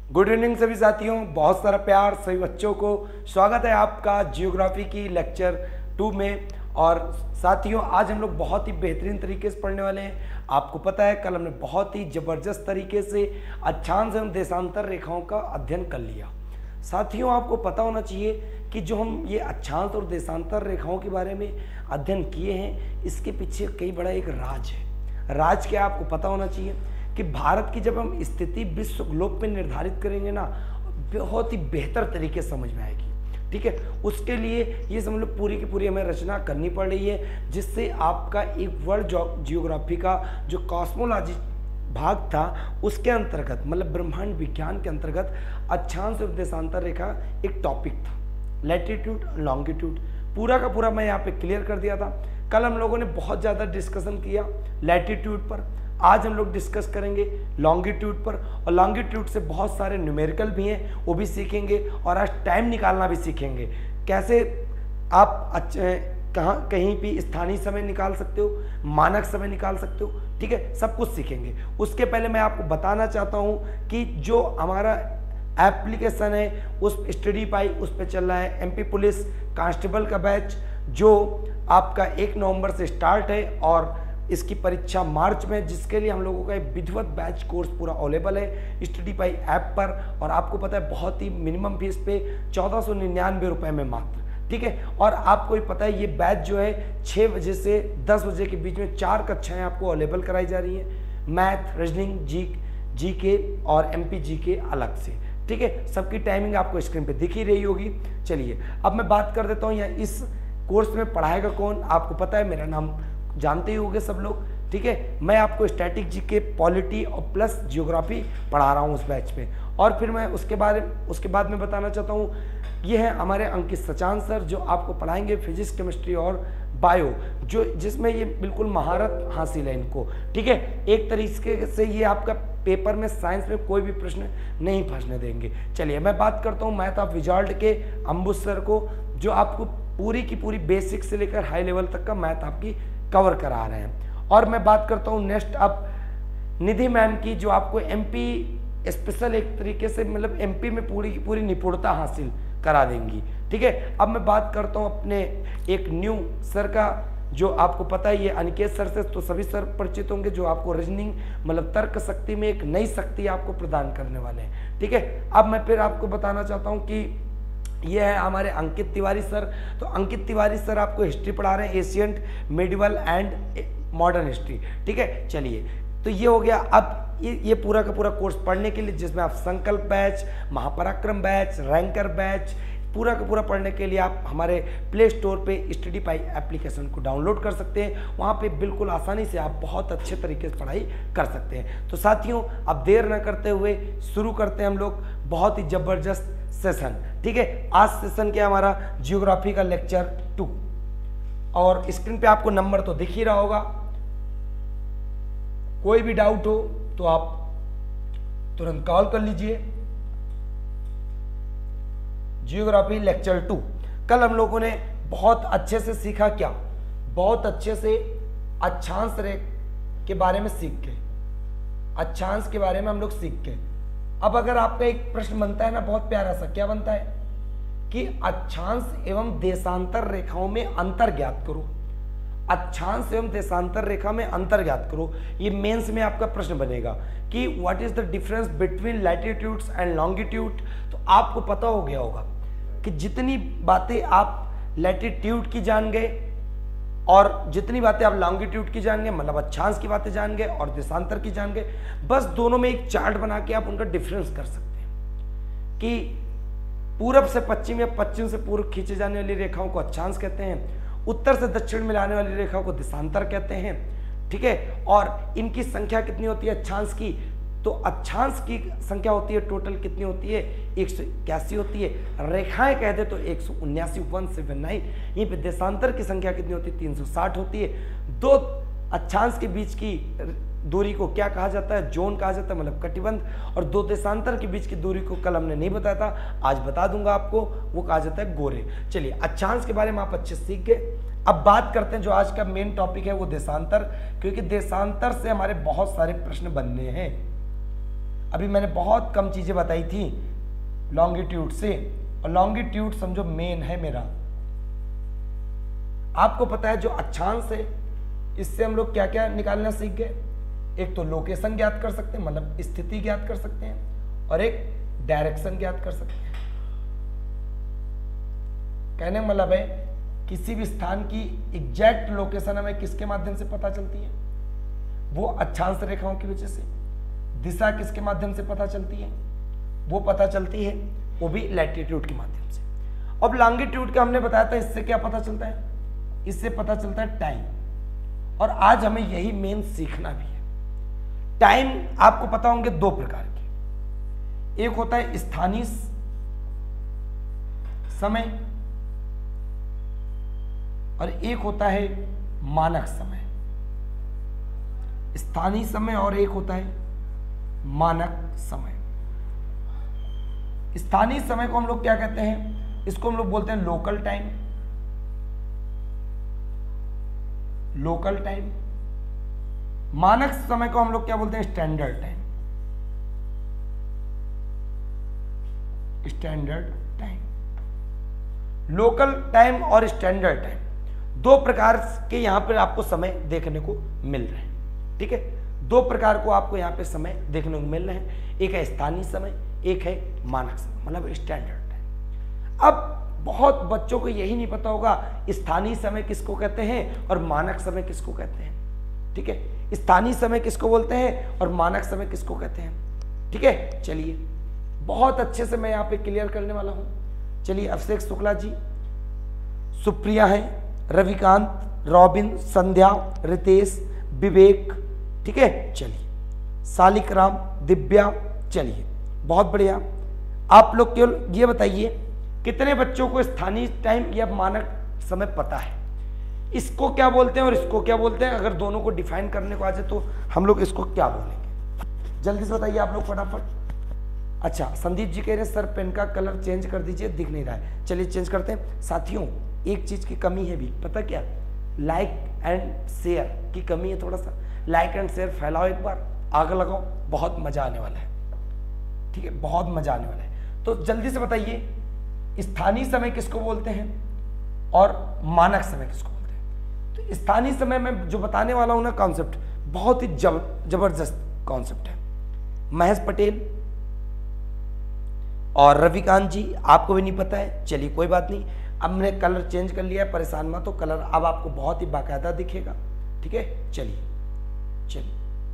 Good evening सभी साथियों, बहुत सारा प्यार सभी बच्चों को। स्वागत है आपका जियोग्राफी की लेक्चर 2 में। और साथियों, आज हम लोग बहुत ही बेहतरीन तरीके से पढ़ने वाले हैं। आपको पता है कल हमने बहुत ही ज़बरदस्त तरीके से अक्षांश एवं देशांतर रेखाओं का अध्ययन कर लिया। साथियों, आपको पता होना चाहिए कि जो हम ये अक्षांश और देशांतर रेखाओं के बारे में अध्ययन किए हैं, इसके पीछे कई बड़ा एक राज है। राज क्या आपको पता होना चाहिए कि भारत की जब हम स्थिति विश्व ग्लोब पे निर्धारित करेंगे ना, बहुत ही बेहतर तरीके से समझ में आएगी। ठीक है, उसके लिए ये समझ लो पूरी की पूरी हमें रचना करनी पड़ रही है, जिससे आपका एक वर्ल्ड जियोग्राफी का जो कॉस्मोलॉजी भाग था उसके अंतर्गत, मतलब ब्रह्मांड विज्ञान के अंतर्गत अक्षांश और देशांतर रेखा एक टॉपिक था। लैटिट्यूड लॉन्गिट्यूड पूरा का पूरा मैं यहाँ पे क्लियर कर दिया था। कल हम लोगों ने बहुत ज़्यादा डिस्कशन किया लैटिट्यूड पर, आज हम लोग डिस्कस करेंगे लॉन्गिट्यूड पर। और लॉन्गिट्यूड से बहुत सारे न्यूमेरिकल भी हैं, वो भी सीखेंगे। और आज टाइम निकालना भी सीखेंगे, कैसे आप कहीं भी स्थानीय समय निकाल सकते हो, मानक समय निकाल सकते हो। ठीक है, सब कुछ सीखेंगे। उसके पहले मैं आपको बताना चाहता हूँ कि जो हमारा एप्लीकेशन है उस स्टडी पाई उस पर चल रहा है एमपी पुलिस कांस्टेबल का बैच, जो आपका 1 नवंबर से स्टार्ट है और इसकी परीक्षा मार्च में, जिसके लिए हम लोगों का एक विधिवत बैच कोर्स पूरा अवेलेबल है स्टडी पाई ऐप पर। और आपको पता है बहुत ही मिनिमम फीस पे 1499 रुपये में मात्र। ठीक है, और आपको भी पता है ये बैच जो है 6 बजे से 10 बजे के बीच में 4 कक्षाएं आपको अवेलेबल कराई जा रही हैं। मैथ, रीजनिंग, जीके और एमपी जीके अलग से। ठीक है, सबकी टाइमिंग आपको स्क्रीन पे दिख ही रही होगी। चलिए अब मैं बात कर देता हूँ यहाँ इस कोर्स में पढ़ाएगा कौन। आपको पता है मेरा नाम जानते ही होंगे सब लोग। ठीक है, मैं आपको स्टैटिक जीके, पॉलिटी और प्लस जियोग्राफी पढ़ा रहा हूँ उस बैच में। और फिर मैं उसके बाद में बताना चाहता हूँ, ये है हमारे अंकित सचान सर, जो आपको पढ़ाएंगे फिजिक्स, केमिस्ट्री और बायो, जिसमें ये बिल्कुल महारत हासिल है इनको। ठीक है, एक तरीके से ये आपका पेपर में साइंस में कोई भी प्रश्न नहीं फंसने देंगे। चलिए मैं बात करता हूँ मैथ ऑफ विजार्ड के अंबुज सर को, जो आपको पूरी की पूरी बेसिक से लेकर हाई लेवल तक का मैथ आपकी कवर करा रहे हैं। और मैं बात करता हूँ नेक्स्ट अब निधि मैम की, जो आपको एमपी स्पेशल एक तरीके से, मतलब एमपी में पूरी की पूरी निपुणता हासिल करा देंगी। ठीक है, अब मैं बात करता हूँ अपने एक न्यू सर का, जो आपको पता है ये अनिकेत सर से तो सभी सर परिचित होंगे, जो आपको रीजनिंग मतलब तर्क शक्ति में एक नई शक्ति आपको प्रदान करने वाले हैं। ठीक है, अब मैं फिर आपको बताना चाहता हूँ कि ये है हमारे अंकित तिवारी सर। तो अंकित तिवारी सर आपको हिस्ट्री पढ़ा रहे हैं, ancient, medieval and modern history. ठीक है, चलिए तो ये हो गया। अब ये पूरा का पूरा कोर्स पढ़ने के लिए, जिसमें आप Sankalp batch, Mahaparakram batch, ranker batch, पूरा का पूरा पढ़ने के लिए आप हमारे प्ले स्टोर पे स्टडी पाई एप्लीकेशन को डाउनलोड कर सकते हैं। वहाँ पे बिल्कुल आसानी से आप बहुत अच्छे तरीके से पढ़ाई कर सकते हैं। तो साथियों, अब देर न करते हुए शुरू करते हैं हम लोग बहुत ही ज़बरदस्त सेशन। ठीक है, आज सेशन क्या हमारा जियोग्राफी का लेक्चर 2, और स्क्रीन पे आपको नंबर तो दिख ही रहा होगा। कोई भी डाउट हो तो आप तुरंत कॉल कर लीजिए। जियोग्राफी लेक्चर 2 कल हम लोगों ने बहुत अच्छे से सीखा, क्या बहुत अच्छे से अक्षांश के बारे में सीख गए। अक्षांश के बारे में हम लोग सीख गए। अब अगर आपका एक प्रश्न बनता है ना, बहुत प्यारा सा, क्या बनता है कि अक्षांश एवं देशांतर रेखाओं में अंतर ज्ञात करो। अक्षांश एवं देशांतर रेखा में अंतर ज्ञात करो, ये मेंस में आपका प्रश्न बनेगा कि what is the difference between latitudes and longitude. तो आपको पता हो गया होगा कि जितनी बातें आप लैटिट्यूड की जान गए और जितनी बातें आप लॉन्गिट्यूड की जान गए, मतलब अक्षांश की बातें जान गए और देशांतर की जान गए, बस दोनों में एक चार्ट बना के आप उनका डिफरेंस कर सकते हैं कि पूरब से पश्चिम या पश्चिम से पूर्व खींचे जाने वाली रेखाओं को अक्षांश कहते हैं, उत्तर से दक्षिण में लाने वाली रेखाओं को देशांतर कहते हैं। ठीक है, और इनकी संख्या कितनी होती है अक्षांश की, तो अक्षांश की संख्या होती है टोटल कितनी होती है 181 होती है। रेखाएं कहते तो 179 179। यहीं पे देशांतर की संख्या कितनी होती है 360 होती है। दो अक्षांश के बीच की दूरी को क्या कहा जाता है, जोन कहा जाता है, मतलब कटिबंध। और दो देशांतर के बीच की दूरी को कल हमने नहीं बताया था, आज बता दूंगा आपको, वो कहा जाता है गोरे। चलिए अक्षांश के बारे में आप अच्छे सीख गए। अब बात करते हैं जो आज का मेन टॉपिक है वो देशांतर, क्योंकि देशांतर से हमारे बहुत सारे प्रश्न बनने हैं। अभी मैंने बहुत कम चीजें बताई थी लॉन्गिट्यूड से, और लॉन्गिट्यूड समझो मेन है मेरा। आपको पता है जो अक्षांश है इससे हम लोग क्या क्या निकालना सीख गए। एक तो लोकेशन ज्ञात कर सकते हैं, मतलब स्थिति ज्ञात कर सकते हैं, और एक डायरेक्शन ज्ञात कर सकते हैं। कहने का मतलब है किसी भी स्थान की एग्जैक्ट लोकेशन हमें किसके माध्यम से पता चलती है, वो अक्षांश रेखाओं की वजह से। दिशा किसके माध्यम से पता चलती है, वो पता चलती है वो भी लैटिट्यूड के माध्यम से। अब लॉन्गिट्यूड का हमने बताया था, इससे क्या पता चलता है, इससे पता चलता है टाइम। और आज हमें यही मेन सीखना भी है। टाइम आपको पता होंगे दो प्रकार के, एक होता है स्थानीय समय और एक होता है मानक समय। स्थानीय समय और एक होता है मानक समय। स्थानीय समय को हम लोग क्या कहते हैं, इसको हम लोग बोलते हैं लोकल टाइम, लोकल टाइम। मानक समय को हम लोग क्या बोलते हैं, standard time, standard time. Local time और स्टैंडर्ड टाइम दो प्रकार के यहां पर आपको समय देखने को मिल रहे हैं। ठीक है, दो प्रकार को आपको यहां पे समय देखने को मिल रहे हैं, एक है स्थानीय समय, एक है मानक समय, मतलब स्टैंडर्ड टाइम। अब बहुत बच्चों को यही नहीं पता होगा स्थानीय समय किसको कहते हैं और मानक समय किसको कहते हैं। ठीक है, स्थानीय समय किसको बोलते हैं और मानक समय किसको कहते हैं। ठीक है, चलिए बहुत अच्छे से मैं यहाँ पे क्लियर करने वाला हूँ। चलिए, अभिषेक शुक्ला जी, सुप्रिया है, रविकांत, रॉबिन, संध्या, रितेश, विवेक, ठीक है, चलिए, सालिक राम, दिव्या, चलिए बहुत बढ़िया। आप लोग केवल ये बताइए कितने बच्चों को स्थानीय टाइम या मानक समय पता है, इसको क्या बोलते हैं और इसको क्या बोलते हैं। अगर दोनों को डिफाइन करने को आ जाए तो हम लोग इसको क्या बोलेंगे, जल्दी से बताइए आप लोग फटाफट। अच्छा, संदीप जी कह रहे हैं सर पेन का कलर चेंज कर दीजिए, दिख नहीं रहा है। चलिए चेंज करते हैं। साथियों एक चीज की कमी है भी, पता क्या, लाइक एंड शेयर की कमी है। थोड़ा सा लाइक एंड शेयर फैलाओ, एक बार आग लगाओ, बहुत मजा आने वाला है। ठीक है, बहुत मजा आने वाला है। तो जल्दी से बताइए स्थानीय समय किसको बोलते हैं और मानक समय किसको बोलते हैं। तो स्थानीय समय में जो बताने वाला हूं ना कॉन्सेप्ट, बहुत ही जबरदस्त कॉन्सेप्ट है। महेश पटेल और रविकांत जी, आपको भी नहीं पता है, चलिए कोई बात नहीं। अब मैंने कलर चेंज कर लिया है, परेशान मत हो, कलर अब आपको बहुत ही बाकायदा दिखेगा। ठीक है, चलिए चलिए,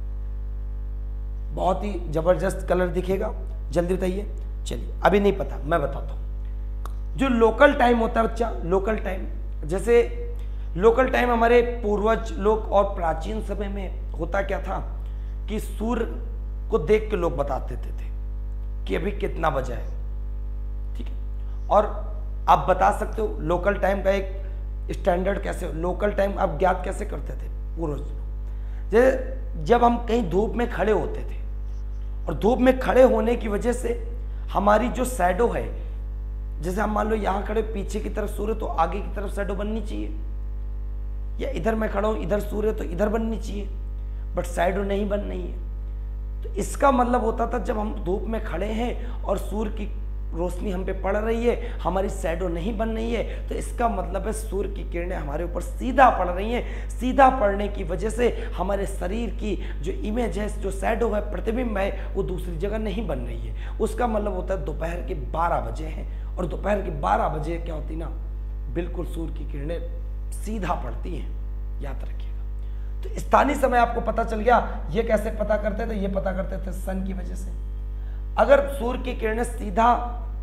बहुत ही जबरदस्त कलर दिखेगा, जल्दी बताइए। चलिए, अभी नहीं पता, मैं बताता हूं। जो लोकल टाइम होता है बच्चा, लोकल टाइम, जैसे लोकल टाइम हमारे पूर्वज लोग और प्राचीन समय में होता क्या था कि सूर्य को देख के लोग बताते थे कि अभी कितना बजा है। ठीक है, और आप बता सकते हो लोकल टाइम का एक स्टैंडर्ड कैसे, लोकल टाइम आप ज्ञात कैसे करते थे पूर्वज लोग। जैसे जब हम कहीं धूप में खड़े होते थे और धूप में खड़े होने की वजह से हमारी जो शैडो है, जैसे हम मान लो यहाँ खड़े, पीछे की तरफ सूर्य तो आगे की तरफ शैडो बननी चाहिए, या इधर मैं खड़ा हूं इधर सूर्य तो इधर बननी चाहिए, बट शैडो नहीं बन रही है। तो इसका मतलब होता था जब हम धूप में खड़े हैं और सूर्य की रोशनी हम पे पड़ रही है, हमारी शैडो नहीं बन रही है, तो इसका मतलब है सूर्य की किरणें हमारे ऊपर सीधा पड़ रही हैं। सीधा पड़ने की वजह से हमारे शरीर की जो इमेज है, जो शैडो है, प्रतिबिंब है, वो दूसरी जगह नहीं बन रही है। उसका मतलब होता है दोपहर के 12 बजे हैं, और दोपहर के 12 बजे क्या होती ना, बिल्कुल सूर्य की किरणें सीधा पड़ती हैं, याद रखिएगा। तो स्थानीय समय आपको पता चल गया। ये कैसे पता करते थे, ये पता करते थे सन की वजह से। अगर सूर्य की किरणें सीधा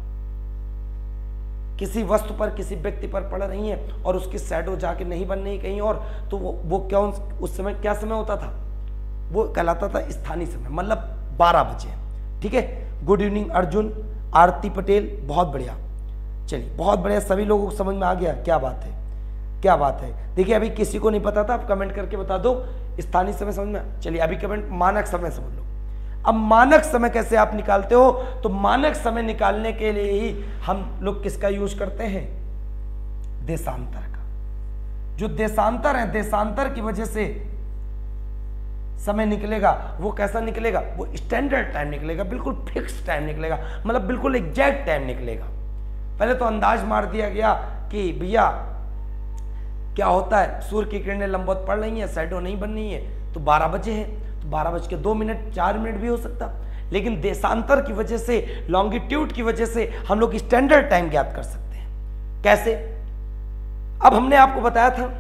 किसी वस्तु पर, किसी व्यक्ति पर पड़ रही हैं और उसकी शैडो जाके नहीं बन रही कहीं और, तो वो क्या उस समय क्या समय होता था, वो कहलाता था स्थानीय समय, मतलब 12 बजे। ठीक है, गुड इवनिंग अर्जुन, आरती पटेल, बहुत बढ़िया। चलिए बहुत बढ़िया, सभी लोगों को समझ में आ गया, क्या बात है, क्या बात है। देखिए अभी किसी को नहीं पता था, आप कमेंट करके बता दो स्थानीय समय समझ में। चलिए अभी कमेंट मानक समय समझ लो। अब मानक समय कैसे आप निकालते हो, तो मानक समय निकालने के लिए ही हम लोग किसका यूज करते हैं, देशांतर का। जो देशांतर है, देशांतर की वजह से समय निकलेगा वो कैसा निकलेगा, वो स्टैंडर्ड टाइम निकलेगा, बिल्कुल फिक्स टाइम निकलेगा, मतलब बिल्कुल एग्जैक्ट टाइम निकलेगा। पहले तो अंदाज मार दिया गया कि भैया क्या होता है, सूर्य की किरणें लंबवत पड़ रही हैं, शैडो नहीं बन रही है, तो 12 बजे है, तो 12:02, 4 मिनट भी हो सकता। लेकिन देशांतर की वजह से, लॉन्गिट्यूड की वजह से हम लोग स्टैंडर्ड टाइम ज्ञात कर सकते हैं। कैसे? अब हमने आपको बताया था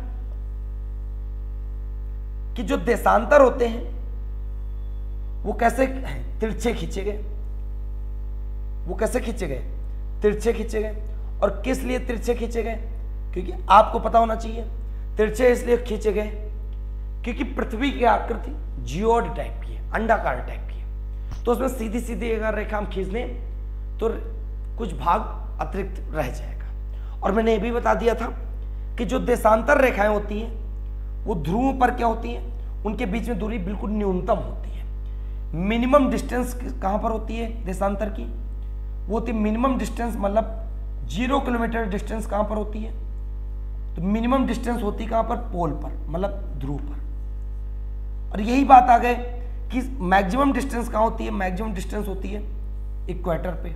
कि जो देशांतर होते हैं वो कैसे तिरछे खींचे गए, वो कैसे खींचे गए, तिरछे खींचे गए। और किस लिए तिरछे खींचे गए? क्योंकि आपको पता होना चाहिए, तिरछे इसलिए खींचे गए क्योंकि पृथ्वी की आकृति जियोड टाइप की है, अंडाकार टाइप की है, तो उसमें सीधी सीधी अगर रेखा हम खींच दें तो कुछ भाग अतिरिक्त रह जाएगा। और मैंने ये भी बता दिया था कि जो देशांतर रेखाएं होती हैं वो ध्रुवों पर क्या होती हैं, उनके बीच में दूरी बिल्कुल न्यूनतम होती है। मिनिमम डिस्टेंस कहां पर होती है देशांतर की, वो होती है मिनिमम डिस्टेंस, मतलब 0 किलोमीटर डिस्टेंस कहां पर होती है, तो मिनिमम डिस्टेंस होती है कहां पर, पोल पर, मतलब ध्रुव पर। और यही बात आ गए कि मैक्सिमम डिस्टेंस कहां होती है, मैक्सिमम डिस्टेंस होती है इक्वेटर पे।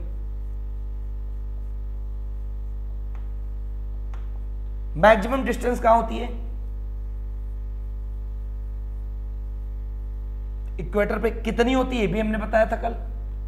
मैक्सिमम डिस्टेंस कहां होती है, इक्वेटर पे। कितनी होती है भी हमने बताया था कल,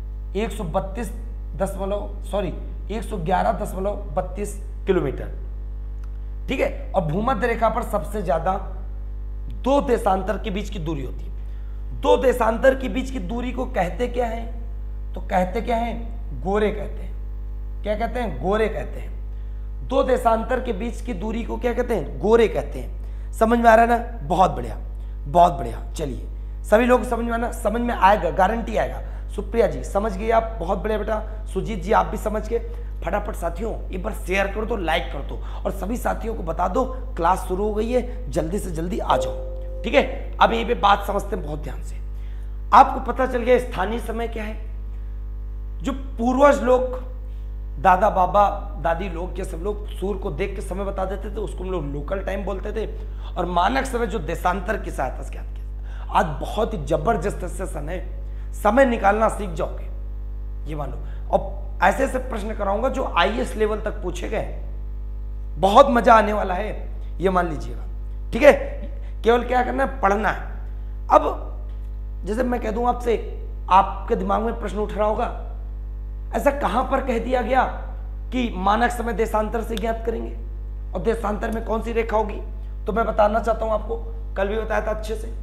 111.32 किलोमीटर, ठीक है। और भूमध्य रेखा पर सबसे ज्यादा 2 देशांतर के बीच की दूरी होती है। 2 देशांतर के बीच की दूरी को कहते क्या है, तो कहते क्या है, गोरे कहते हैं। क्या कहते हैं, गोरे कहते हैं। 2 देशांतर के बीच की दूरी को क्या कहते हैं, गोरे कहते हैं। समझ में आ रहा है ना, बहुत बढ़िया, बहुत बढ़िया। चलिए सभी लोग समझ में आना, समझ में आएगा, गारंटी आएगा। सुप्रिया जी समझ गए आप, बहुत बढ़िया बेटा। सुजीत जी आप भी समझ गए। फटाफट साथियों एक बार शेयर कर दो, लाइक कर दो, और सभी साथियों को बता दो क्लास शुरू हो गई है, जल्दी से जल्दी आ जाओ, ठीक है। अब यहीं पे बात समझते हैं बहुत ध्यान से। आपको पता चल गया स्थानीय समय क्या है। जो पूर्वज लोग, दादा बाबा दादी लोग, ये सब लोग सूर्य को देख के समय बता देते थे, उसको हम लोग लोकल टाइम बोलते थे। और मानक समय जो देशांतर की सहायता से ज्ञात किया। आज बहुत ही जबरदस्त सेशन है, समय निकालना सीख जाओगे, ये मानो। और ऐसे ऐसे प्रश्न कराऊंगा जो आईएएस लेवल तक पूछे गए, बहुत मजा आने वाला है, ये मान लीजिएगा, ठीक है। केवल क्या करना है, पढ़ना है। अब जैसे मैं कह दूं आपसे, आपके दिमाग में प्रश्न उठ रहा होगा, ऐसा कहां पर कह दिया गया कि मानक समय देशांतर से ज्ञात करेंगे, और देशांतर में कौन सी रेखा होगी। तो मैं बताना चाहता हूं आपको, कल भी बताया था अच्छे से।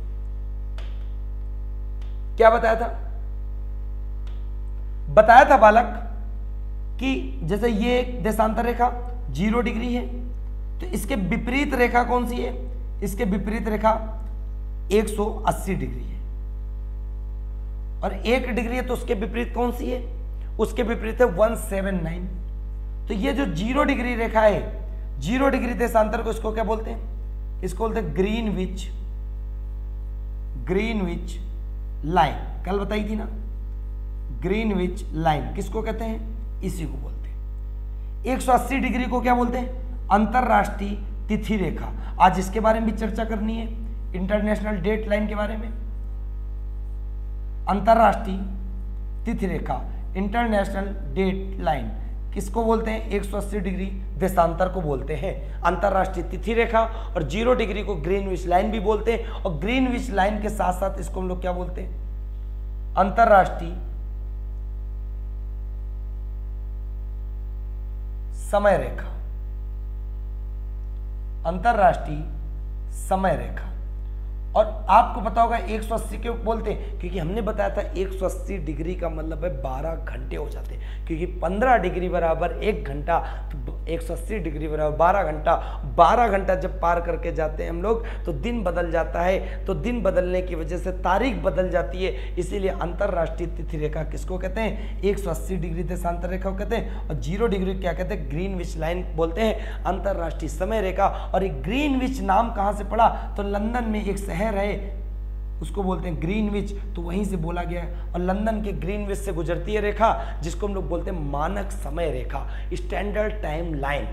क्या बताया था, बताया था बालक कि जैसे ये एक देशांतर रेखा 0 डिग्री है, तो इसके विपरीत रेखा कौन सी है, इसके विपरीत रेखा 180 डिग्री है। और 1 डिग्री है तो उसके विपरीत कौन सी है, उसके विपरीत है 179। तो ये जो 0 डिग्री रेखा है, 0 डिग्री देशांतर को इसको क्या बोलते हैं, इसको बोलते हैं ग्रीनविच लाइन। कल बताई थी ना, ग्रीनविच लाइन किसको कहते हैं, इसी को बोलते हैं। 180 डिग्री को क्या बोलते हैं, अंतरराष्ट्रीय तिथि रेखा। आज इसके बारे में भी चर्चा करनी है, इंटरनेशनल डेट लाइन के बारे में। अंतरराष्ट्रीय तिथि रेखा, इंटरनेशनल डेट लाइन किसको बोलते हैं, 180 डिग्री देशांतर को बोलते हैं अंतरराष्ट्रीय तिथि रेखा। और 0 डिग्री को ग्रीनविच लाइन भी बोलते हैं। और ग्रीनविच लाइन के साथ साथ इसको हम लोग क्या बोलते हैं, अंतरराष्ट्रीय समय रेखा, अंतरराष्ट्रीय समय रेखा। और आपको पता होगा 180 क्यों बोलते हैं, क्योंकि हमने बताया था 180 डिग्री का मतलब है 12 घंटे हो जाते हैं, क्योंकि 15 डिग्री बराबर 1 घंटा, तो 180 डिग्री बराबर 12 घंटा। 12 घंटा जब पार करके जाते हैं हम लोग तो दिन बदल जाता है, तो दिन बदलने की वजह से तारीख बदल जाती है। इसीलिए अंतरराष्ट्रीय तिथि रेखा किसको कहते हैं, 180 डिग्री देशांतर रेखा को कहते हैं। और 0 डिग्री क्या कहते हैं, ग्रीनविच लाइन बोलते हैं, अंतरराष्ट्रीय समय रेखा। और एक ग्रीनविच नाम कहाँ से पड़ा, तो लंदन में एक शहर है उसको बोलते हैं ग्रीनविच, तो वहीं से बोला गया है। और लंदन के ग्रीनविच से गुजरती है रेखा जिसको हम लोग बोलते हैं मानक समय रेखा, standard time line,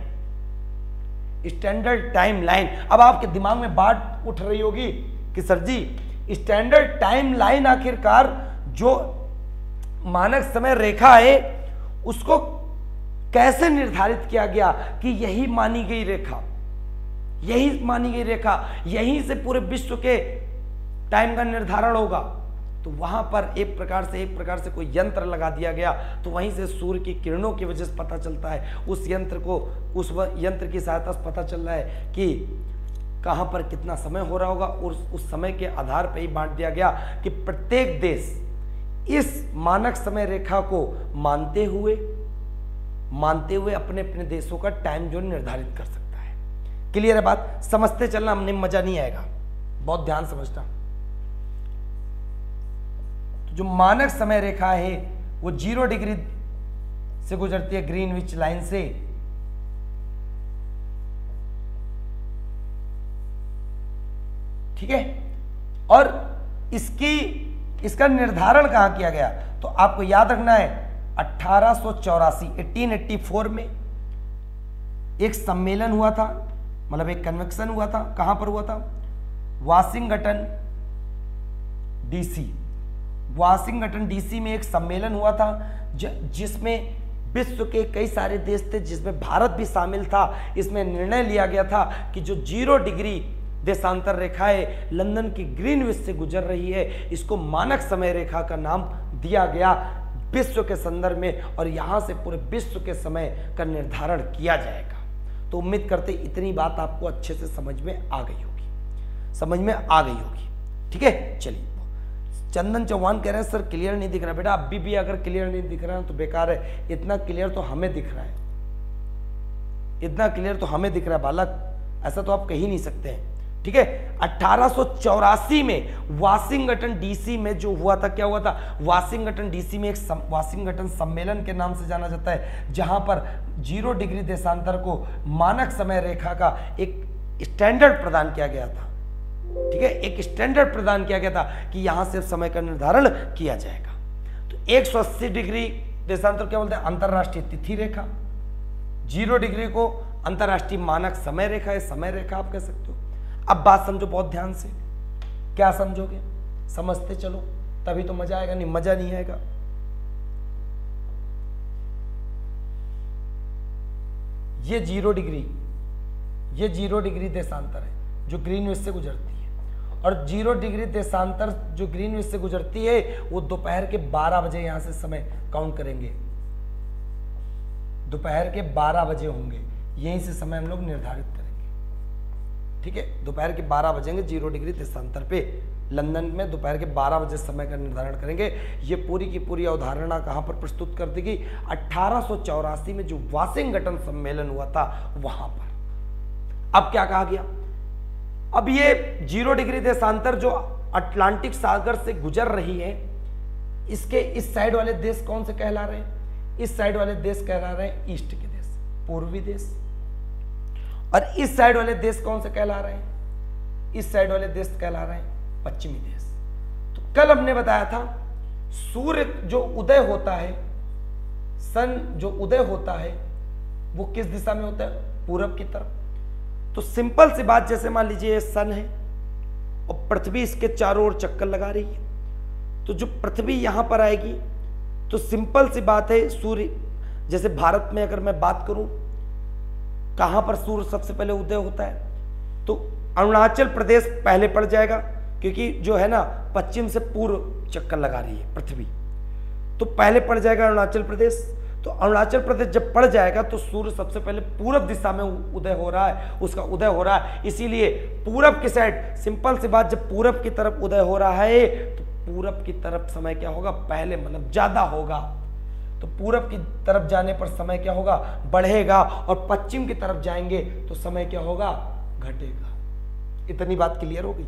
standard time line. अब आपके दिमाग में बात उठ रही होगी कि sir ji standard time line आखिरकार जो मानक समय रेखा है उसको कैसे निर्धारित किया गया कि यही मानी गई रेखा, यही मानी गई रेखा, यहीं से पूरे विश्व के टाइम का निर्धारण होगा। तो वहां पर एक प्रकार से कोई यंत्र लगा दिया गया, तो वहीं से सूर्य की किरणों की वजह से पता चलता है, उस यंत्र की सहायता से पता चल रहा है कि कहां पर कितना समय हो रहा होगा। और उस समय के आधार पर ही बांट दिया गया कि प्रत्येक देश इस मानक समय रेखा को मानते हुए अपने अपने देशों का टाइम जोन निर्धारित कर सकता है। क्लियर है बात? समझते चलना, हमने मजा नहीं आएगा, बहुत ध्यान समझना। तो जो मानक समय रेखा है वो 0 डिग्री से गुजरती है, ग्रीनविच लाइन से। ठीक है, और इसका निर्धारण कहां किया गया? तो आपको याद रखना है 1884 में एक सम्मेलन हुआ था, मतलब एक कन्वेंशन हुआ था। कहां पर हुआ था? वाशिंगटन डीसी में एक सम्मेलन हुआ था जिसमें विश्व के कई सारे देश थे, जिसमें भारत भी शामिल था। इसमें निर्णय लिया गया था कि जो 0 डिग्री देशांतर रेखा है लंदन की ग्रीनविच से गुजर रही है, इसको मानक समय रेखा का नाम दिया गया विश्व के संदर्भ में, और यहां से पूरे विश्व के समय का निर्धारण किया जाएगा। तो उम्मीद करते इतनी बात आपको अच्छे से समझ में आ गई होगी, ठीक है। चलिए, चंदन चौहान कह रहे हैं सर क्लियर नहीं दिख रहा। बेटा अभी भी अगर क्लियर नहीं दिख रहा है तो बेकार है, इतना क्लियर तो हमें दिख रहा है, बालक, ऐसा तो आप कह ही नहीं सकते हैं। ठीक है, 1884 में वाशिंगटन डीसी में जो हुआ था, क्या हुआ था? वाशिंगटन डीसी में एक वाशिंगटन सम्मेलन के नाम से जाना जाता है, जहां पर 0 डिग्री देशांतर को मानक समय रेखा का एक स्टैंडर्ड प्रदान किया गया था। ठीक है, एक स्टैंडर्ड प्रदान किया गया था कि यहां से समय का निर्धारण किया जाएगा। तो 180 डिग्री देशांतर क्या बोलते हैं? अंतरराष्ट्रीय तिथि रेखा। 0 डिग्री को अंतरराष्ट्रीय मानक समय रेखा है, समय रेखा आप कह सकते हो। अब बात समझो बहुत ध्यान से। क्या समझोगे? समझते चलो, तभी तो मजा आएगा, नहीं मजा नहीं आएगा। ये 0 डिग्री देशांतर है जो ग्रीनविच से गुजरती है, और 0 डिग्री देशांतर जो ग्रीनविच से गुजरती है वो दोपहर के 12 बजे यहां से समय काउंट करेंगे। दोपहर के 12 बजे होंगे, यहीं से समय हम लोग निर्धारित करेंगे। ठीक है, दोपहर के 12 बजेंगे 0 डिग्री देशांतर पे, लंदन में दोपहर के 12 बजे समय का निर्धारण करेंगे। ये पूरी की पूरी अवधारणा कहां पर प्रस्तुत कर दी गई? 1884 में जो वाशिंगटन सम्मेलन हुआ था वहां पर। अब क्या कहा गया? अब ये 0 डिग्री देशांतर जो अटलांटिक सागर से गुजर रही है, इसके इस साइड वाले देश कौन से कहला रहे हैं? इस साइड वाले देश कहला रहे हैं ईस्ट के देश, पूर्वी देश। और इस साइड वाले देश कौन से कहला रहे हैं? इस साइड वाले देश कहला रहे हैं पश्चिमी देश। तो कल हमने बताया था सूर्य जो उदय होता है, सन जो उदय होता है वो किस दिशा में होता है? पूरब की तरफ। तो सिंपल सी बात, जैसे मान लीजिए ये सन है और पृथ्वी इसके चारों ओर चक्कर लगा रही है, तो जो पृथ्वी यहां पर आएगी, तो सिंपल सी बात है, सूर्य जैसे भारत में अगर मैं बात करूं कहां पर सूर्य सबसे पहले उदय होता है, तो अरुणाचल प्रदेश पहले पड़ जाएगा, क्योंकि जो है ना पश्चिम से पूर्व चक्कर लगा रही है पृथ्वी, तो पहले पड़ जाएगा अरुणाचल प्रदेश। तो अरुणाचल प्रदेश जब पड़ जाएगा तो सूर्य सबसे पहले पूरब दिशा में उदय हो रहा है, उसका उदय हो रहा है, इसीलिए पूरब की साइड, सिंपल सी बात, जब पूरब की तरफ उदय हो रहा है तो पूरब की तरफ समय क्या होगा? पहले मतलब ज्यादा होगा। तो पूरब की तरफ जाने पर समय क्या होगा? बढ़ेगा, और पश्चिम की तरफ जाएंगे तो समय क्या होगा? घटेगा। इतनी बात क्लियर हो गई?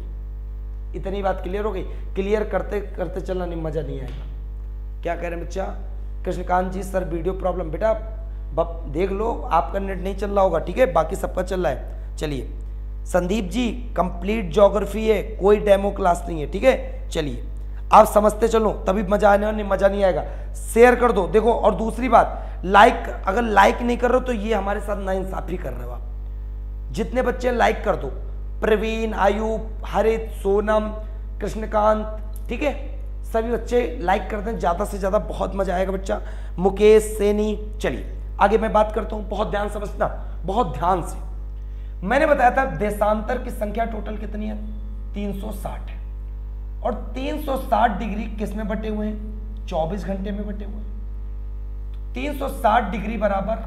क्लियर करते करते चलना, नहीं मजा नहीं आएगा। क्या कह रहे हैं बच्चा? Krishnakant ji sir video problem. बेटा देख लो, आपका नेट नहीं चल रहा होगा, ठीक है, बाकी सबका चल रहा है। चलिए संदीप जी, कंप्लीट ज्योग्राफी है, कोई डेमो क्लास नहीं है, ठीक है। चलिए आप समझते चलो, तभी मजा आने, नहीं मजा नहीं आएगा। शेयर कर दो। देखो, और दूसरी बात, लाइक, अगर लाइक नहीं कर रहे हो तो ये हमारे साथ नाइंसाफी कर रहे हो आप। जितने बच्चे लाइक कर दो, प्रवीण, आयुब, हरित, सोनम, कृष्णकांत, ठीक है, सभी बच्चे लाइक करते हैं ज्यादा से ज्यादा, बहुत मजा आएगा बच्चा। मुकेश सैनी, चलिए आगे मैं बात करता हूं, बहुत ध्यान समझना, बहुत ध्यान से। मैंने बताया था देशांतर की संख्या टोटल कितनी है, 360 है, और 360 डिग्री किस में बटे हुए हैं, 24 घंटे में बटे हुए हैं। 360 डिग्री बराबर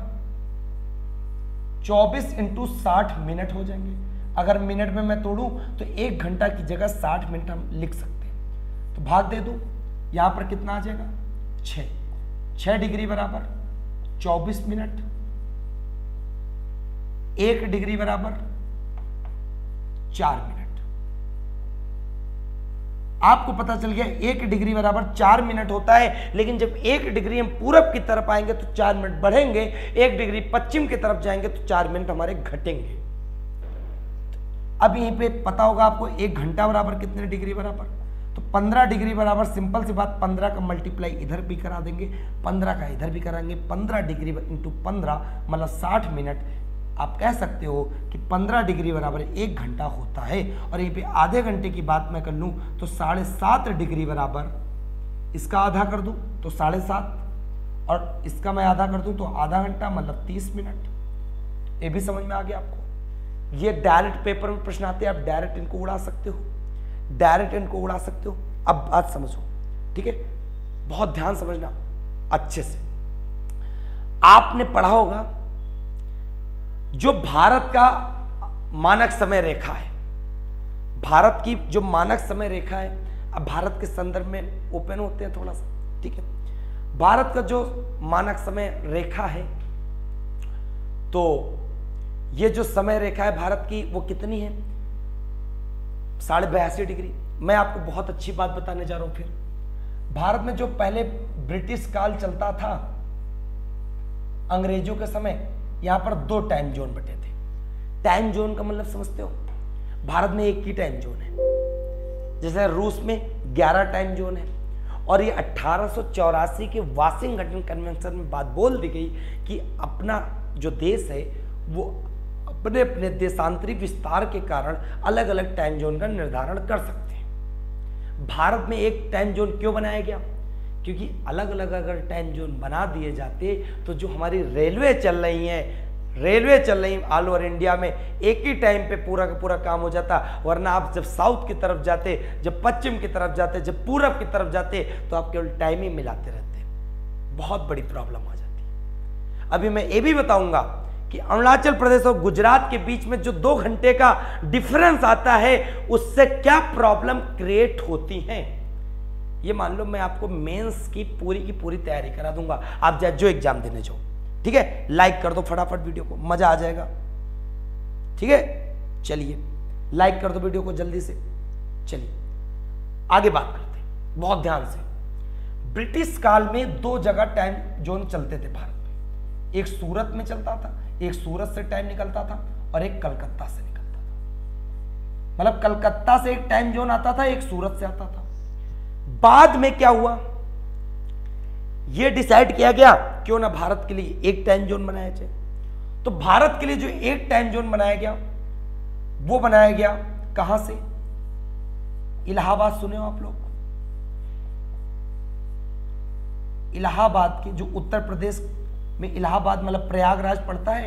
24 इंटू 60 मिनट हो जाएंगे। अगर मिनट में मैं तोड़ूं तो 1 घंटा की जगह 60 मिनट हम लिख सकते हैं। तो भाग दे दूं, यहां पर कितना आ जाएगा, 6 डिग्री बराबर 24 मिनट, 1 डिग्री बराबर 4 मिनट। आपको पता चल गया 1 डिग्री बराबर 4 मिनट होता है, लेकिन जब 1 डिग्री हम पूरब की तरफ आएंगे तो 4 मिनट बढ़ेंगे, 1 डिग्री पश्चिम की तरफ जाएंगे तो 4 मिनट हमारे घटेंगे। अब यहीं पे पता होगा आपको 1 घंटा बराबर कितने डिग्री बराबर, तो 15 डिग्री बराबर, सिंपल सी बात, 15 का मल्टीप्लाई इधर भी करा देंगे, 15 का इधर भी कराएंगे, 15 डिग्री इंटू 15 मतलब 60 मिनट। आप कह सकते हो कि 15 डिग्री बराबर 1 घंटा होता है। और यहीं पे आधे घंटे की बात मैं कर लूं तो 7.5 डिग्री बराबर, इसका आधा कर दूं तो 7.5, और इसका मैं आधा कर दूं तो आधा घंटा मतलब 30 मिनट। ये भी समझ में आ गया आपको। ये डायरेक्ट पेपर में प्रश्न आते हैं, आप डायरेक्ट इनको उड़ा सकते हो, डायरेक्ट इनको उड़ा सकते हो। अब बात समझो, ठीक है, बहुत ध्यान समझना अच्छे से। आपने पढ़ा होगा जो भारत का मानक समय रेखा है, भारत की जो मानक समय रेखा है, अब भारत के संदर्भ में ओपन होते हैं थोड़ा सा, ठीक है। भारत का जो मानक समय रेखा है, तो ये जो समय रेखा है भारत की वो कितनी है, 82.5 डिग्री। मैं आपको बहुत अच्छी बात बताने जा रहा हूं। फिर भारत में जो पहले ब्रिटिश काल चलता था, अंग्रेजों के समय, यहां पर 2 टाइम जोन बटे थे। टाइम जोन का मतलब समझते हो, भारत में एक ही टाइम जोन है, जैसे रूस में 11 टाइम जोन है। और ये 1884 के वाशिंगटन कन्वेंशन में बात बोल दी गई कि अपना जो देश है वो अपने अपने देशांतरी विस्तार के कारण अलग अलग टाइम जोन का निर्धारण कर सकते हैं। भारत में एक टाइम जोन क्यों बनाया गया, क्योंकि अलग अलग अगर टाइम जोन बना दिए जाते तो जो हमारी रेलवे चल रही ऑल ओवर इंडिया में, एक ही टाइम पे पूरा का पूरा काम हो जाता। वरना आप जब साउथ की तरफ जाते, जब पश्चिम की तरफ जाते, जब पूरब की तरफ जाते, तो आप केवल टाइम ही मिलाते रहते, बहुत बड़ी प्रॉब्लम आ जाती। अभी मैं ये भी बताऊंगा कि अरुणाचल प्रदेश और गुजरात के बीच में जो 2 घंटे का डिफरेंस आता है, उससे क्या प्रॉब्लम क्रिएट होती है। ये मान लो मैं आपको मेंस की पूरी तैयारी करा दूंगा, आप जो एग्जाम देने जाओ, ठीक है। लाइक कर दो फटाफट वीडियो को, मजा आ जाएगा, ठीक है। चलिए लाइक कर दो वीडियो को जल्दी से। चलिए आगे बात करते हैं बहुत ध्यान से। ब्रिटिश काल में 2 जगह टाइम जोन चलते थे भारत में, एक सूरत में चलता था, एक सूरत से टाइम निकलता था, और एक कलकत्ता से निकलता था। मतलब कलकत्ता से एक टाइम जोन आता था, एक सूरत से आता था। बाद में क्या हुआ, यह डिसाइड किया गया क्यों ना भारत के लिए एक टाइम जोन बनाया जाए। तो भारत के लिए जो एक टाइम जोन बनाया गया, वो बनाया गया कहां से, इलाहाबाद। सुने हो आप लोग, इलाहाबाद के, जो उत्तर प्रदेश में इलाहाबाद मतलब प्रयागराज पड़ता है,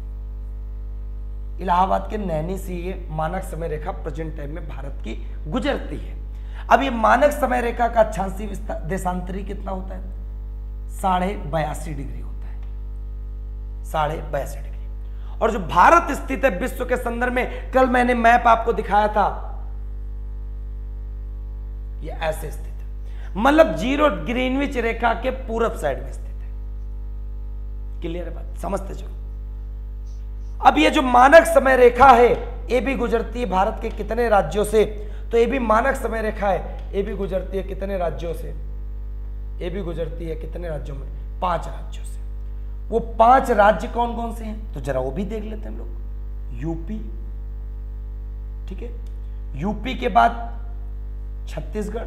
इलाहाबाद के नैनी से ये मानक समय रेखा प्रेजेंट टाइम में भारत की गुजरती है। अब ये मानक समय रेखा का अक्षांशीय देशांतरी कितना होता है, 82.5 डिग्री होता है, 82.5 डिग्री। और जो भारत स्थित है विश्व के संदर्भ में, कल मैंने मैप आपको दिखाया था, ये ऐसे स्थित है, मतलब 0 ग्रीनविच रेखा के पूरब साइड में स्थित है। क्लियर है बात, समझते चलो। अब ये जो मानक समय रेखा है, ये भी गुजरती है भारत के कितने राज्यों से, तो ये भी मानक समय रेखा है, ये भी गुजरती है कितने राज्यों से, ये भी गुजरती है कितने राज्यों में, 5 राज्यों से। वो 5 राज्य कौन कौन से हैं, तो जरा वो भी देख लेते हैं हम लोग। यूपी, ठीक है, यूपी के बाद छत्तीसगढ़,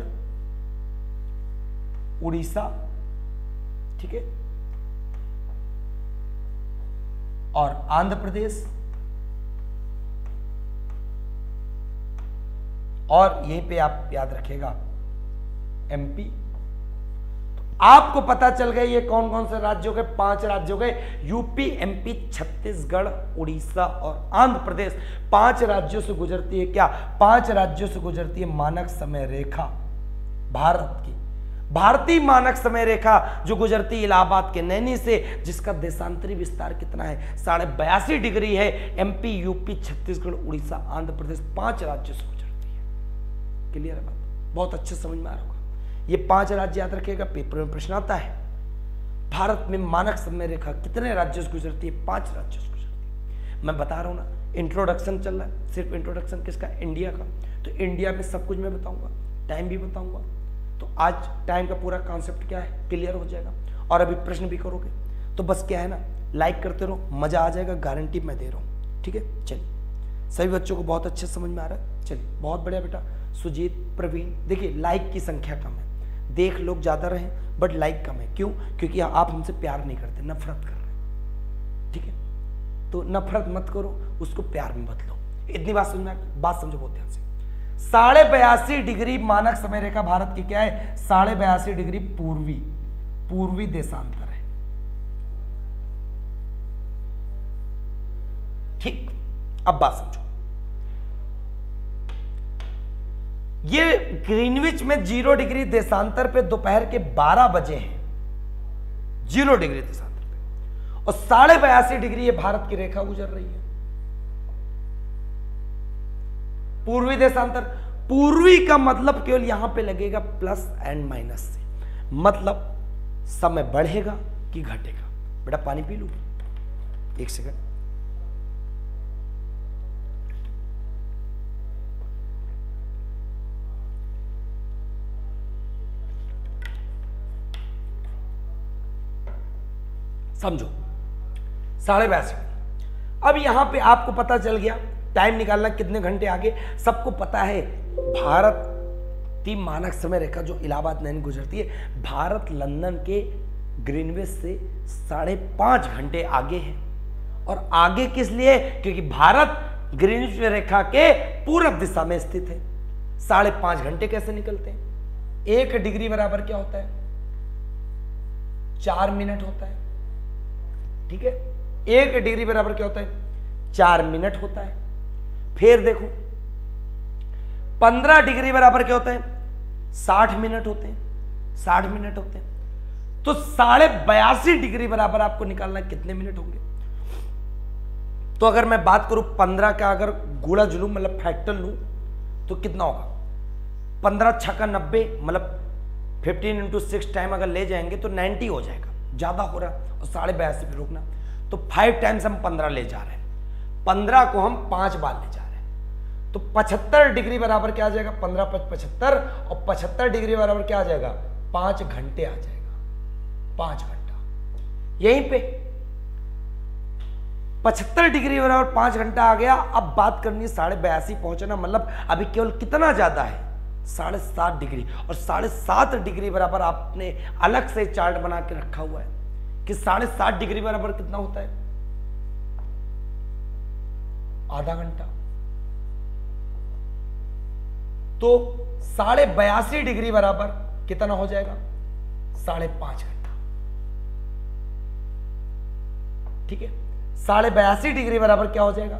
उड़ीसा, ठीक है, और आंध्र प्रदेश, और यहीं पे आप याद रखिएगा एमपी। आपको पता चल गया ये कौन कौन से राज्य हो गए, 5 राज्य हो गए, यूपी, एमपी, छत्तीसगढ़, उड़ीसा और आंध्र प्रदेश। 5 राज्यों से गुजरती है क्या, 5 राज्यों से गुजरती है मानक समय रेखा भारत की, भारतीय मानक समय रेखा जो गुजरती है इलाहाबाद के नैनी से, जिसका देशांतरी विस्तार कितना है 82.5 डिग्री है। एमपी, यूपी, छत्तीसगढ़, उड़ीसा, आंध्र प्रदेश 5 राज्यों से गुजरती है। क्लियर है बात, बहुत अच्छे समझ में आ रहा होगा। ये 5 राज्य याद रखिएगा, पेपर में प्रश्न आता है। भारत में मानक समय रेखा कितने राज्यों से गुजरती है, 5 राज्यों से गुजरती है। मैं बता रहा हूं ना, इंट्रोडक्शन चल रहा है, सिर्फ इंट्रोडक्शन किसका, इंडिया का। तो इंडिया में सब कुछ मैं बताऊंगा, टाइम भी बताऊंगा। तो आज टाइम का पूरा कॉन्सेप्ट क्या है क्लियर हो जाएगा, और अभी प्रश्न भी करोगे। तो बस क्या है ना, लाइक करते रहो, मजा आ जाएगा, गारंटी मैं दे रहा हूँ। ठीक है, चलिए सभी बच्चों को बहुत अच्छे समझ में आ रहा है। चलिए बहुत बढ़िया बेटा, सुजीत, प्रवीण। देखिए लाइक की संख्या कम है, देख लोग ज्यादा रहे बट लाइक कम है। क्यों, क्योंकि आप हमसे प्यार नहीं करते, नफरत कर रहे हैं। ठीक है, तो नफरत मत करो, उसको प्यार में बदलो। इतनी बात समझ में, बात समझो बहुत ध्यान से। 82.5 डिग्री मानक समय रेखा भारत की क्या है, 82.5 डिग्री पूर्वी देशांतर है। ठीक, अब बात समझो। ये ग्रीनविच में 0 डिग्री देशांतर पे दोपहर के 12 बजे हैं, 0 डिग्री देशांतर पे, और 82.5 डिग्री ये भारत की रेखा गुजर रही है। पूर्वी देशांतर, पूर्वी का मतलब केवल यहां पे लगेगा प्लस एंड माइनस से, मतलब समय बढ़ेगा कि घटेगा। बेटा पानी पी लूं, 1 सेकंड। समझो 82.5। अब यहां पे आपको पता चल गया टाइम निकालना कितने घंटे आगे, सबको पता है। भारत की मानक समय रेखा जो इलाहाबाद नैनी गुजरती है, भारत लंदन के ग्रीनविच से 5.5 घंटे आगे है। और आगे किस लिए, क्योंकि भारत ग्रीनविच रेखा के पूरब दिशा में स्थित है। 5.5 घंटे कैसे निकलते हैं, 1 डिग्री बराबर क्या होता है, 4 मिनट होता है। ठीक है, 1 डिग्री बराबर क्या होता है, 4 मिनट होता है। फिर देखो 15 डिग्री बराबर क्या होता है, 60 मिनट होते हैं, 60 मिनट होते हैं। तो 82.5 डिग्री बराबर आपको निकालना कितने मिनट होंगे। तो अगर मैं बात करूं 15 का अगर गुणा जुलूं मतलब फैक्टर लूं तो कितना होगा, 15 छक्का 90, मतलब 15 × 6 टाइम अगर ले जाएंगे तो 90 हो जाएगा, ज्यादा हो रहा है। और 82.5 पे रोकना, तो 5 टाइम्स हम 15 ले जा रहे हैं, 15 को हम 5 बार ले जा रहे हैं। तो 75 डिग्री बराबर क्या आ जाएगा, 15 × 5 75, और 75 डिग्री बराबर क्या आ जाएगा, 5 घंटे आ जाएगा, 5 घंटा। यहीं पे 75 डिग्री बराबर 5 घंटा आ गया। अब बात करनी 82.5 पहुंचना, मतलब अभी केवल कितना ज्यादा है, 7.5 डिग्री। और 7.5 डिग्री बराबर आपने अलग से चार्ट बना के रखा हुआ है कि 7.5 डिग्री बराबर कितना होता है, आधा घंटा। तो 82.5 डिग्री बराबर कितना हो जाएगा, 5.5 घंटा। ठीक है, 82.5 डिग्री बराबर क्या हो जाएगा,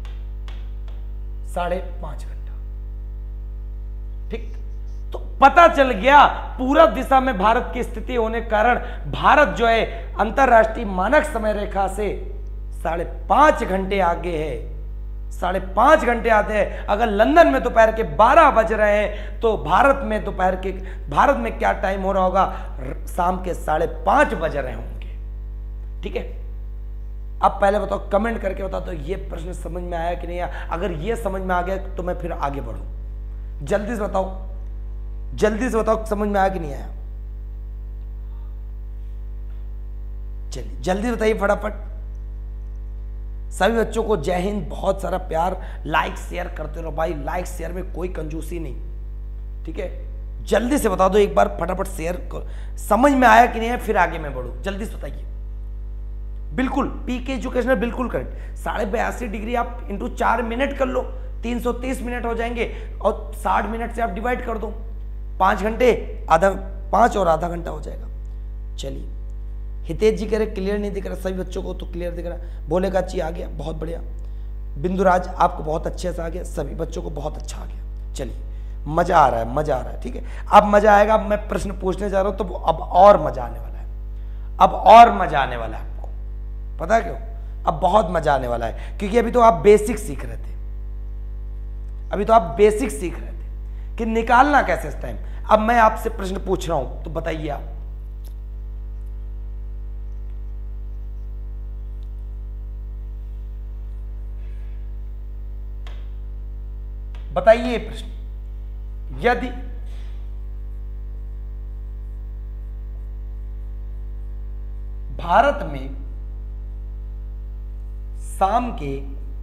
5.5 घंटा। ठीक, तो पता चल गया पूरब दिशा में भारत की स्थिति होने के कारण भारत जो है अंतरराष्ट्रीय मानक समय रेखा से 5.5 घंटे आगे है, 5.5 घंटे आते हैं। अगर लंदन में दोपहर के 12 बज रहे हैं तो भारत में क्या टाइम हो रहा होगा, शाम के 5:30 बज रहे होंगे। ठीक है, अब पहले बताओ, कमेंट करके बताओ तो ये प्रश्न समझ में आया कि नहीं आया। अगर ये समझ में आ गया तो मैं फिर आगे बढ़ूं। जल्दी से बताओ, जल्दी से बताओ समझ में आया कि नहीं आया। चलिए जल्दी बताइए फटाफट। सभी बच्चों को जय हिंद, बहुत सारा प्यार, लाइक शेयर करते रहो भाई, लाइक शेयर में कोई कंजूसी नहीं। ठीक है, जल्दी से बता दो एक बार फटाफट शेयर करो। समझ में आया कि नहीं है, फिर आगे मैं बढ़ूं। जल्दी से बताइए। बिल्कुल पीके एजुकेशनल बिल्कुल करेक्ट। 82.5 डिग्री आप इंटू 4 मिनट कर लो, 330 मिनट हो जाएंगे और 60 मिनट से आप डिवाइड कर दो, 5 घंटे, आधा 5 और आधा घंटा हो जाएगा। चलिए, हितेश जी कह रहे क्लियर नहीं दिख रहा, सभी बच्चों को तो क्लियर दिख रहा, बोलेगा ची आ गया, बहुत बढ़िया। बिंदुराज आपको बहुत अच्छे से आ गया, सभी बच्चों को बहुत अच्छा आ गया। चलिए, मजा आ रहा है, मजा आ रहा है, ठीक है। अब मजा आएगा, अब मैं प्रश्न पूछने जा रहा हूं तो अब और मजा आने वाला है, अब और मजा आने वाला है आपको, पता है क्यों? अब बहुत मजा आने वाला है, क्योंकि अभी तो आप बेसिक सीख रहे थे, अभी तो आप बेसिक सीख रहे थे कि निकालना कैसे इस टाइम। अब मैं आपसे प्रश्न पूछ रहा हूं तो बताइए आप, बताइए प्रश्न, यदि भारत में शाम के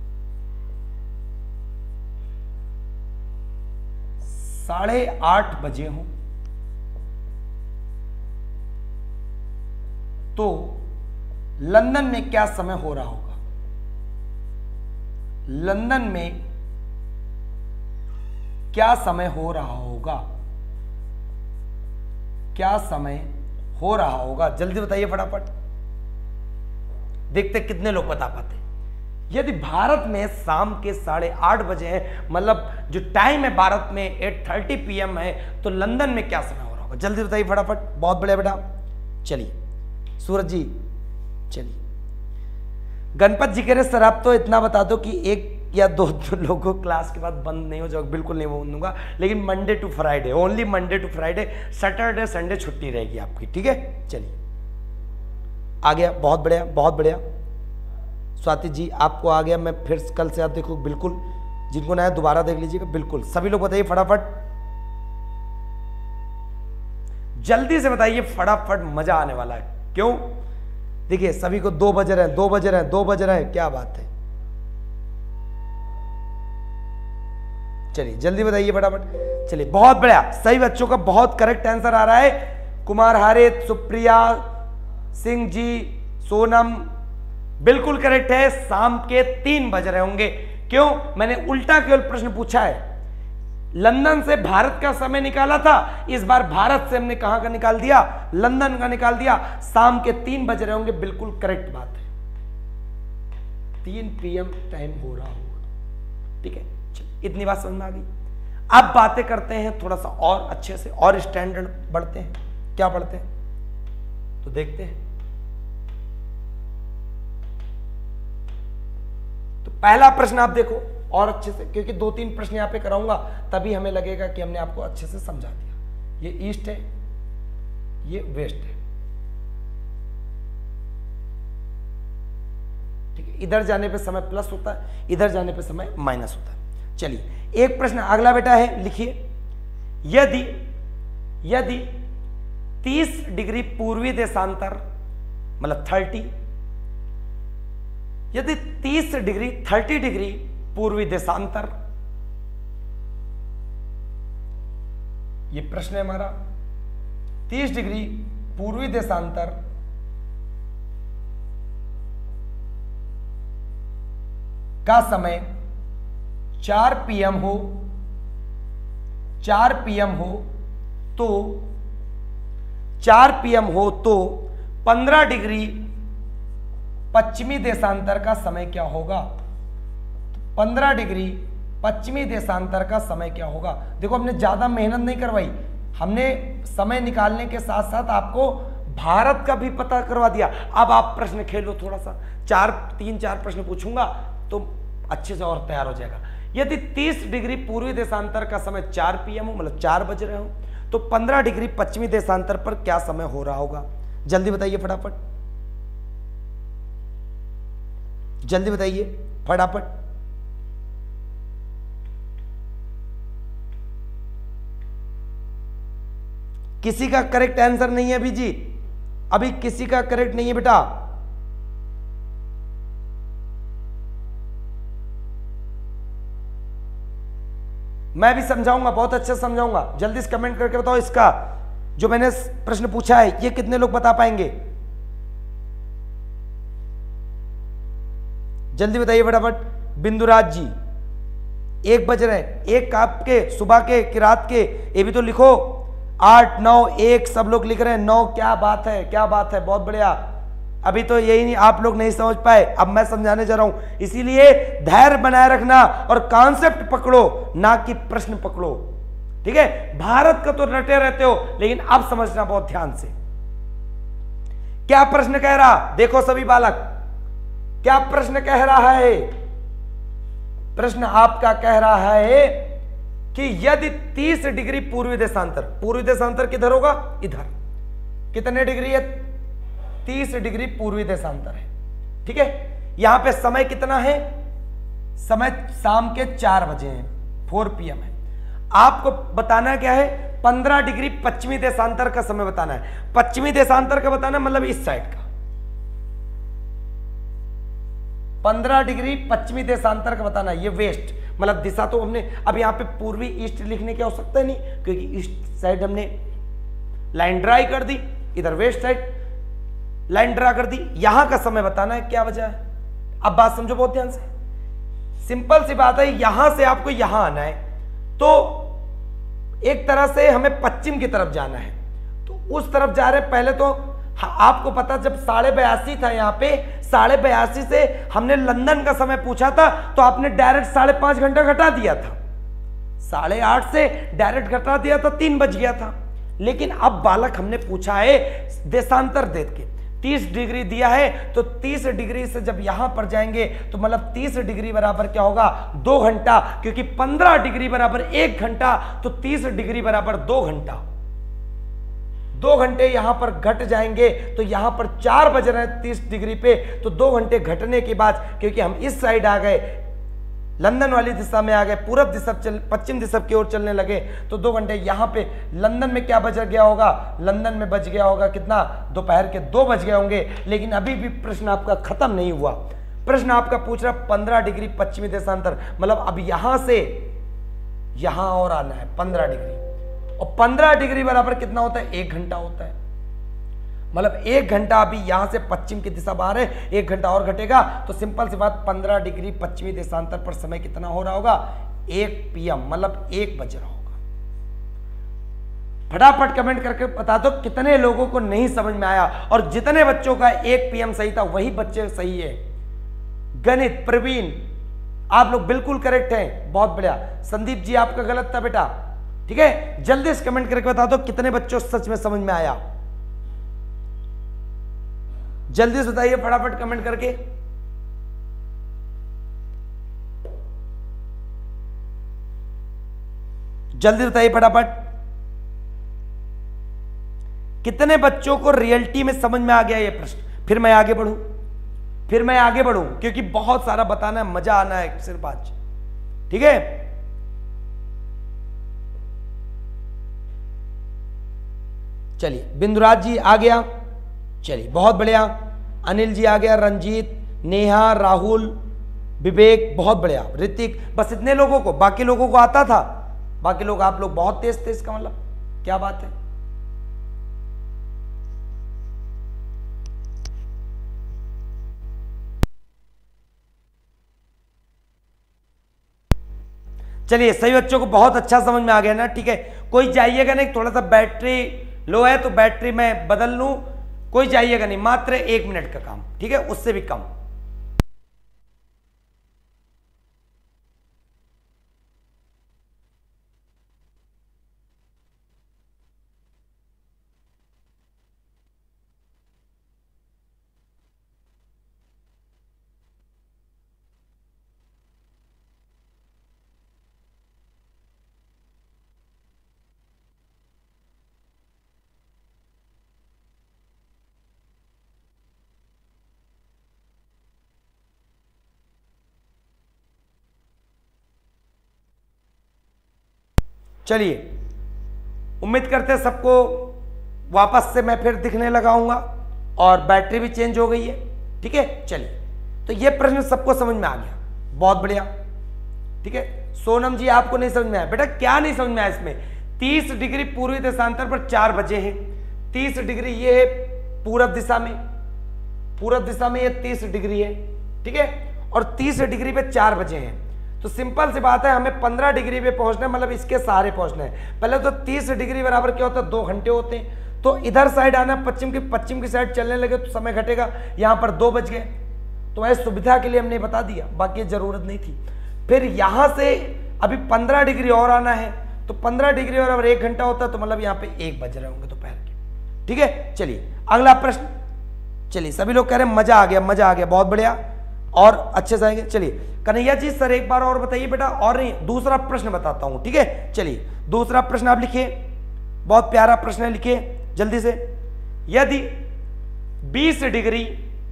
8:30 बजे हो तो लंदन में क्या समय हो रहा होगा? लंदन में क्या समय हो रहा होगा? क्या समय हो रहा होगा? जल्दी बताइए फटाफट, देखते कितने लोग बता पाते। यदि भारत में शाम के 8:30 बजे है, मतलब जो टाइम है भारत में 8:30 PM है, तो लंदन में क्या समय हो रहा होगा? जल्दी बताइए फटाफट, बहुत बढ़िया बेटा। चलिए सूरज जी, चलिए। गणपत जी कह रहे सर आप तो इतना बता दो कि 1 या 2 लोगों क्लास के बाद बंद नहीं हो जाओगे। बिल्कुल नहीं बंद दूंगा, लेकिन Monday to Friday, only Monday to Friday, Saturday Sunday छुट्टी रहेगी आपकी, ठीक है। चलिए आ गया, बहुत बढ़िया, बहुत बढ़िया। स्वाति जी आपको आ गया, मैं फिर कल से आप देखो, बिल्कुल जिनको नया दोबारा देख लीजिएगा, बिल्कुल सभी लोग बताइए फटाफट, जल्दी से बताइए फटाफट, मजा आने वाला है। क्यों? देखिए सभी को 2 बज रहे हैं, 2 बज रहे हैं, 2 बज रहे हैं, क्या बात है। चलिए जल्दी बताइए फटाफट। चलिए बहुत बढ़िया, सही बच्चों का बहुत करेक्ट आंसर आ रहा है। कुमार हारित, सुप्रिया सिंह जी, सोनम, बिल्कुल करेक्ट है। शाम के 3 बज रहे होंगे। क्यों? मैंने उल्टा केवल प्रश्न पूछा है, लंदन से भारत का समय निकाला था, इस बार भारत से हमने कहां का निकाल दिया? लंदन का निकाल दिया। शाम के 3 बज रहे होंगे, बिल्कुल करेक्ट बात है, 3 PM टाइम हो रहा होगा, ठीक है। इतनी बात समझ में आ गई। अब बातें करते हैं थोड़ा सा और अच्छे से, और स्टैंडर्ड बढ़ते हैं। क्या बढ़ते हैं तो देखते हैं। तो पहला प्रश्न आप देखो और अच्छे से, क्योंकि 2-3 प्रश्न यहां पे कराऊंगा, तभी हमें लगेगा कि हमने आपको अच्छे से समझा दिया। ये ईस्ट है, ये वेस्ट है, ठीक है। इधर जाने पे समय प्लस होता है, इधर जाने पे समय माइनस होता है। चलिए एक प्रश्न अगला बेटा है, लिखिए, यदि 30 डिग्री पूर्वी देशांतर, मतलब 30, यदि 30 डिग्री पूर्वी देशांतर, ये प्रश्न है हमारा, 30 डिग्री पूर्वी देशांतर का समय 4 PM हो, 4 PM हो तो 4 PM हो तो 15 डिग्री पश्चिमी देशांतर का समय क्या होगा? 15 डिग्री पश्चिमी देशांतर का समय क्या होगा? देखो हमने ज्यादा मेहनत नहीं करवाई, हमने समय निकालने के साथ साथ आपको भारत का भी पता करवा दिया। अब आप प्रश्न खेलो थोड़ा सा, 3-4 प्रश्न पूछूंगा तो अच्छे से और तैयार हो जाएगा। यदि 30 डिग्री पूर्वी देशांतर का समय 4 PM हो, मतलब 4 बज रहे हो, तो 15 डिग्री पश्चिमी देशांतर पर क्या समय हो रहा होगा? जल्दी बताइए फटाफट, जल्दी बताइए फटाफट। किसी का करेक्ट आंसर नहीं है अभी जी, अभी किसी का करेक्ट नहीं है बेटा। मैं भी समझाऊंगा, बहुत अच्छे से समझाऊंगा। जल्दी से कमेंट करके बताओ, इसका जो मैंने प्रश्न पूछा है ये कितने लोग बता पाएंगे? जल्दी बताइए फटाफट। बिंदुराज जी, 1 बज रहे हैं, 1 आपके सुबह के कि रात के, ये भी तो लिखो। 8 9 1 सब लोग लिख रहे हैं 9। क्या बात है, क्या बात है, बहुत बढ़िया। अभी तो यही नहीं, आप लोग नहीं समझ पाए, अब मैं समझाने जा रहा हूं। इसीलिए धैर्य बनाए रखना और कॉन्सेप्ट पकड़ो, ना कि प्रश्न पकड़ो, ठीक है। भारत का तो रटे रहते हो, लेकिन अब समझना बहुत ध्यान से। क्या प्रश्न कह रहा, देखो सभी बालक, क्या प्रश्न कह रहा है? प्रश्न आपका कह रहा है कि यदि 30 डिग्री पूर्वी देशांतर, पूर्वी देशांतर किधर होगा? इधर। कितने डिग्री है? 30 डिग्री पूर्वी देशांतर है, ठीक है। यहां पे समय कितना है? समय शाम के 4 बजे है, 4 PM है। आपको बताना क्या है? 15 डिग्री पश्चिमी देशांतर का समय बताना है। पश्चिमी देशांतर का बताना मतलब इस साइड का। 15 डिग्री पश्चिमी देशांतर का बताना है। ये वेस्ट मतलब दिशा, तो हमने अब यहां पे पूर्वी ईस्ट लिखने की आवश्यकता नहीं, क्योंकि ईस्ट साइड हमने लाइन ड्राई कर दी, इधर वेस्ट साइड लाइन ड्रा कर दी। यहां का समय बताना है, क्या वजह है? अब बात समझो बहुत ध्यान से, सिंपल सी बात है। यहां से आपको यहां आना है, तो एक तरह से हमें पश्चिम की तरफ जाना है, तो उस तरफ जा रहे। पहले तो आपको पता, जब 82.5 था यहाँ पे, 82.5 से हमने लंदन का समय पूछा था, तो आपने डायरेक्ट 5.5 घंटा घटा दिया था। 8:30 से डायरेक्ट घटा दिया था, 3 बज गया था। लेकिन अब बालक हमने पूछा है देशांतर देख के, 30 डिग्री दिया है, तो 30 डिग्री से जब यहां पर जाएंगे तो मतलब 30 डिग्री बराबर क्या होगा? 2 घंटा, क्योंकि 15 डिग्री बराबर 1 घंटा, तो 30 डिग्री बराबर 2 घंटा। 2 घंटे यहां पर घट जाएंगे, तो यहां पर 4 बज रहे हैं 30 डिग्री पे, तो 2 घंटे घटने के बाद, क्योंकि हम इस साइड आ गए, लंदन वाली दिशा में आ गए, पूरब दिशा पश्चिम दिशा की ओर चलने लगे, तो 2 घंटे यहां पे लंदन में क्या बज गया होगा? लंदन में बज गया होगा कितना? दोपहर के 2 बज गए होंगे। लेकिन अभी भी प्रश्न आपका खत्म नहीं हुआ। प्रश्न आपका पूछ रहा 15 डिग्री पश्चिमी देशांतर, मतलब अब यहां से यहां और आना है 15 डिग्री, और 15 डिग्री बराबर कितना होता है? 1 घंटा होता है। मतलब 1 घंटा अभी यहां से पश्चिम की दिशा बाहर है, 1 घंटा और घटेगा, तो सिंपल सी बात, 15 डिग्री पश्चिमी देशांतर पर समय कितना हो रहा होगा? 1 PM, मतलब 1 बज रहा होगा। फटाफट कमेंट करके बता दो कितने लोगों को नहीं समझ में आया, और जितने बच्चों का 1 PM सही था वही बच्चे सही है। गणित प्रवीण, आप लोग बिल्कुल करेक्ट हैं, बहुत बढ़िया। संदीप जी आपका गलत था बेटा, ठीक है। जल्दी से कमेंट करके बता दो कितने बच्चों सच में समझ में आया, जल्दी से बताइए फटाफट कमेंट करके। जल्दी बताइए फटाफट, कितने बच्चों को रियलिटी में समझ में आ गया ये प्रश्न। फिर मैं आगे बढ़ूं, क्योंकि बहुत सारा बताना है, मजा आना है सिर्फ आज, ठीक है। चलिए, बिंदुराज जी आ गया, चलिए बहुत बढ़िया। अनिल जी आ गया, रंजीत, नेहा, राहुल, विवेक, बहुत बढ़िया। ऋतिक, बस इतने लोगों को, बाकी लोगों को आता था, बाकी लोग, आप लोग बहुत तेज थे, इसका मतलब क्या बात है। चलिए, सही बच्चों को बहुत अच्छा समझ में आ गया ना, ठीक है। कोई जाइएगा नहीं, थोड़ा सा बैटरी लो है तो बैटरी मैं बदल लूं, कोई जाइएगा नहीं, मात्र 1 मिनट का काम, ठीक है, उससे भी कम। चलिए, उम्मीद करते हैं सबको वापस से मैं फिर दिखने लगाऊंगा, और बैटरी भी चेंज हो गई है, ठीक है। चलिए, तो ये प्रश्न सबको समझ में आ गया, बहुत बढ़िया, ठीक है। सोनम जी आपको नहीं समझ में आया बेटा, क्या नहीं समझ में आया इसमें? 30 डिग्री पूर्वी देशांतर पर 4 बजे हैं, 30 डिग्री ये है पूरब दिशा में, पूरब दिशा में ये 30 डिग्री है, ठीक है, और 30 डिग्री पे 4 बजे हैं, तो सिंपल सी बात है, हमें 15 डिग्री पे पहुंचना है, मतलब इसके सहारे पहुंचना है। पहले तो 30 डिग्री बराबर क्या होता है, 2 घंटे होते हैं। तो इधर साइड आना, पश्चिम की साइड चलने लगे तो समय घटेगा। यहाँ पर 2 बज गए, तो ऐसी सुविधा के लिए हमने बता दिया, बाकी जरूरत नहीं थी। फिर यहाँ से अभी 15 डिग्री और आना है, तो 15 डिग्री और अगर 1 घंटा होता है तो मतलब यहाँ पे 1 बज रहे होंगे दोपहर के। ठीक है, चलिए अगला प्रश्न। चलिए सभी लोग कह रहे हैं मजा आ गया, मजा आ गया, बहुत बढ़िया, और अच्छे से आएंगे। चलिए कन्हैया जी सर एक बार और बताइए बेटा, और नहीं दूसरा प्रश्न बताता हूं। ठीक है, चलिए दूसरा प्रश्न आप लिखिए, बहुत प्यारा प्रश्न है, लिखिए जल्दी से। यदि 20 डिग्री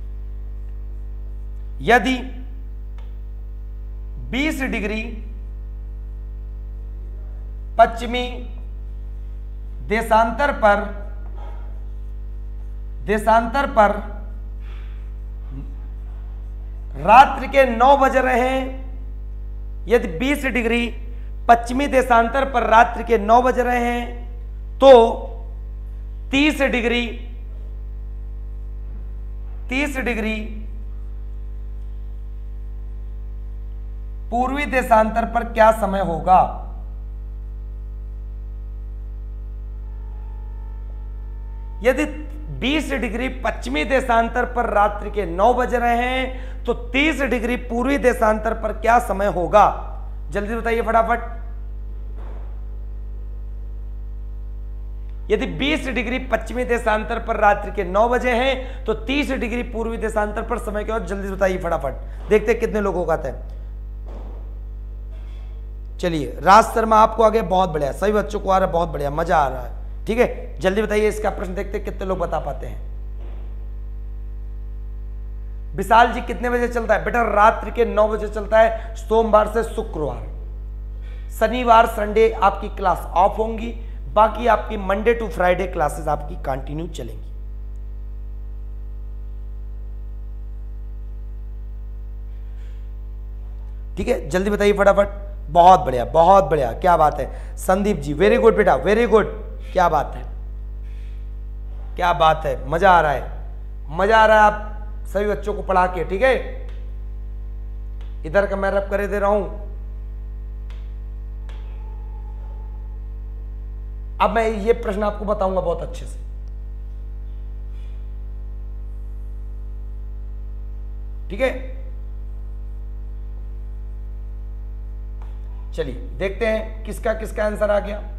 पश्चिमी देशांतर पर रात्रि के 9 बज रहे हैं, यदि 20 डिग्री पश्चिमी देशांतर पर रात्रि के 9 बज रहे हैं, तो 30 डिग्री पूर्वी देशांतर पर क्या समय होगा? यदि 20 डिग्री पश्चिमी देशांतर पर रात्रि के 9 बज रहे हैं, तो 30 डिग्री पूर्वी देशांतर पर क्या समय होगा? जल्दी बताइए फटाफट। यदि 20 डिग्री पश्चिमी देशांतर पर रात्रि के 9 बजे हैं, तो 30 डिग्री पूर्वी देशांतर पर समय क्या होगा? जल्दी बताइए फटाफट, देखते हैं कितने लोगों का आता है। चलिए राज शर्मा आपको आगे, बहुत बढ़िया, सभी बच्चों को आ रहा है, बहुत बढ़िया, मजा आ रहा है। ठीक है, जल्दी बताइए इसका प्रश्न, देखते हैं कितने लोग बता पाते हैं। विशाल जी कितने बजे चलता है? बेटा रात्रि के 9 बजे चलता है, सोमवार से शुक्रवार। शनिवार संडे आपकी क्लास ऑफ होंगी, बाकी आपकी मंडे टू फ्राइडे क्लासेस आपकी कंटिन्यू चलेंगी। ठीक है, जल्दी बताइए फटाफट, बहुत बढ़िया, बहुत बढ़िया, क्या बात है। संदीप जी वेरी गुड बेटा, वेरी गुड, क्या बात है, क्या बात है, मजा आ रहा है, मजा आ रहा है आप सभी बच्चों को पढ़ा के। ठीक है, इधर का मैं रब करे दे रहा हूं। अब मैं ये प्रश्न आपको बताऊंगा बहुत अच्छे से। ठीक है, चलिए देखते हैं किसका किसका आंसर आ गया।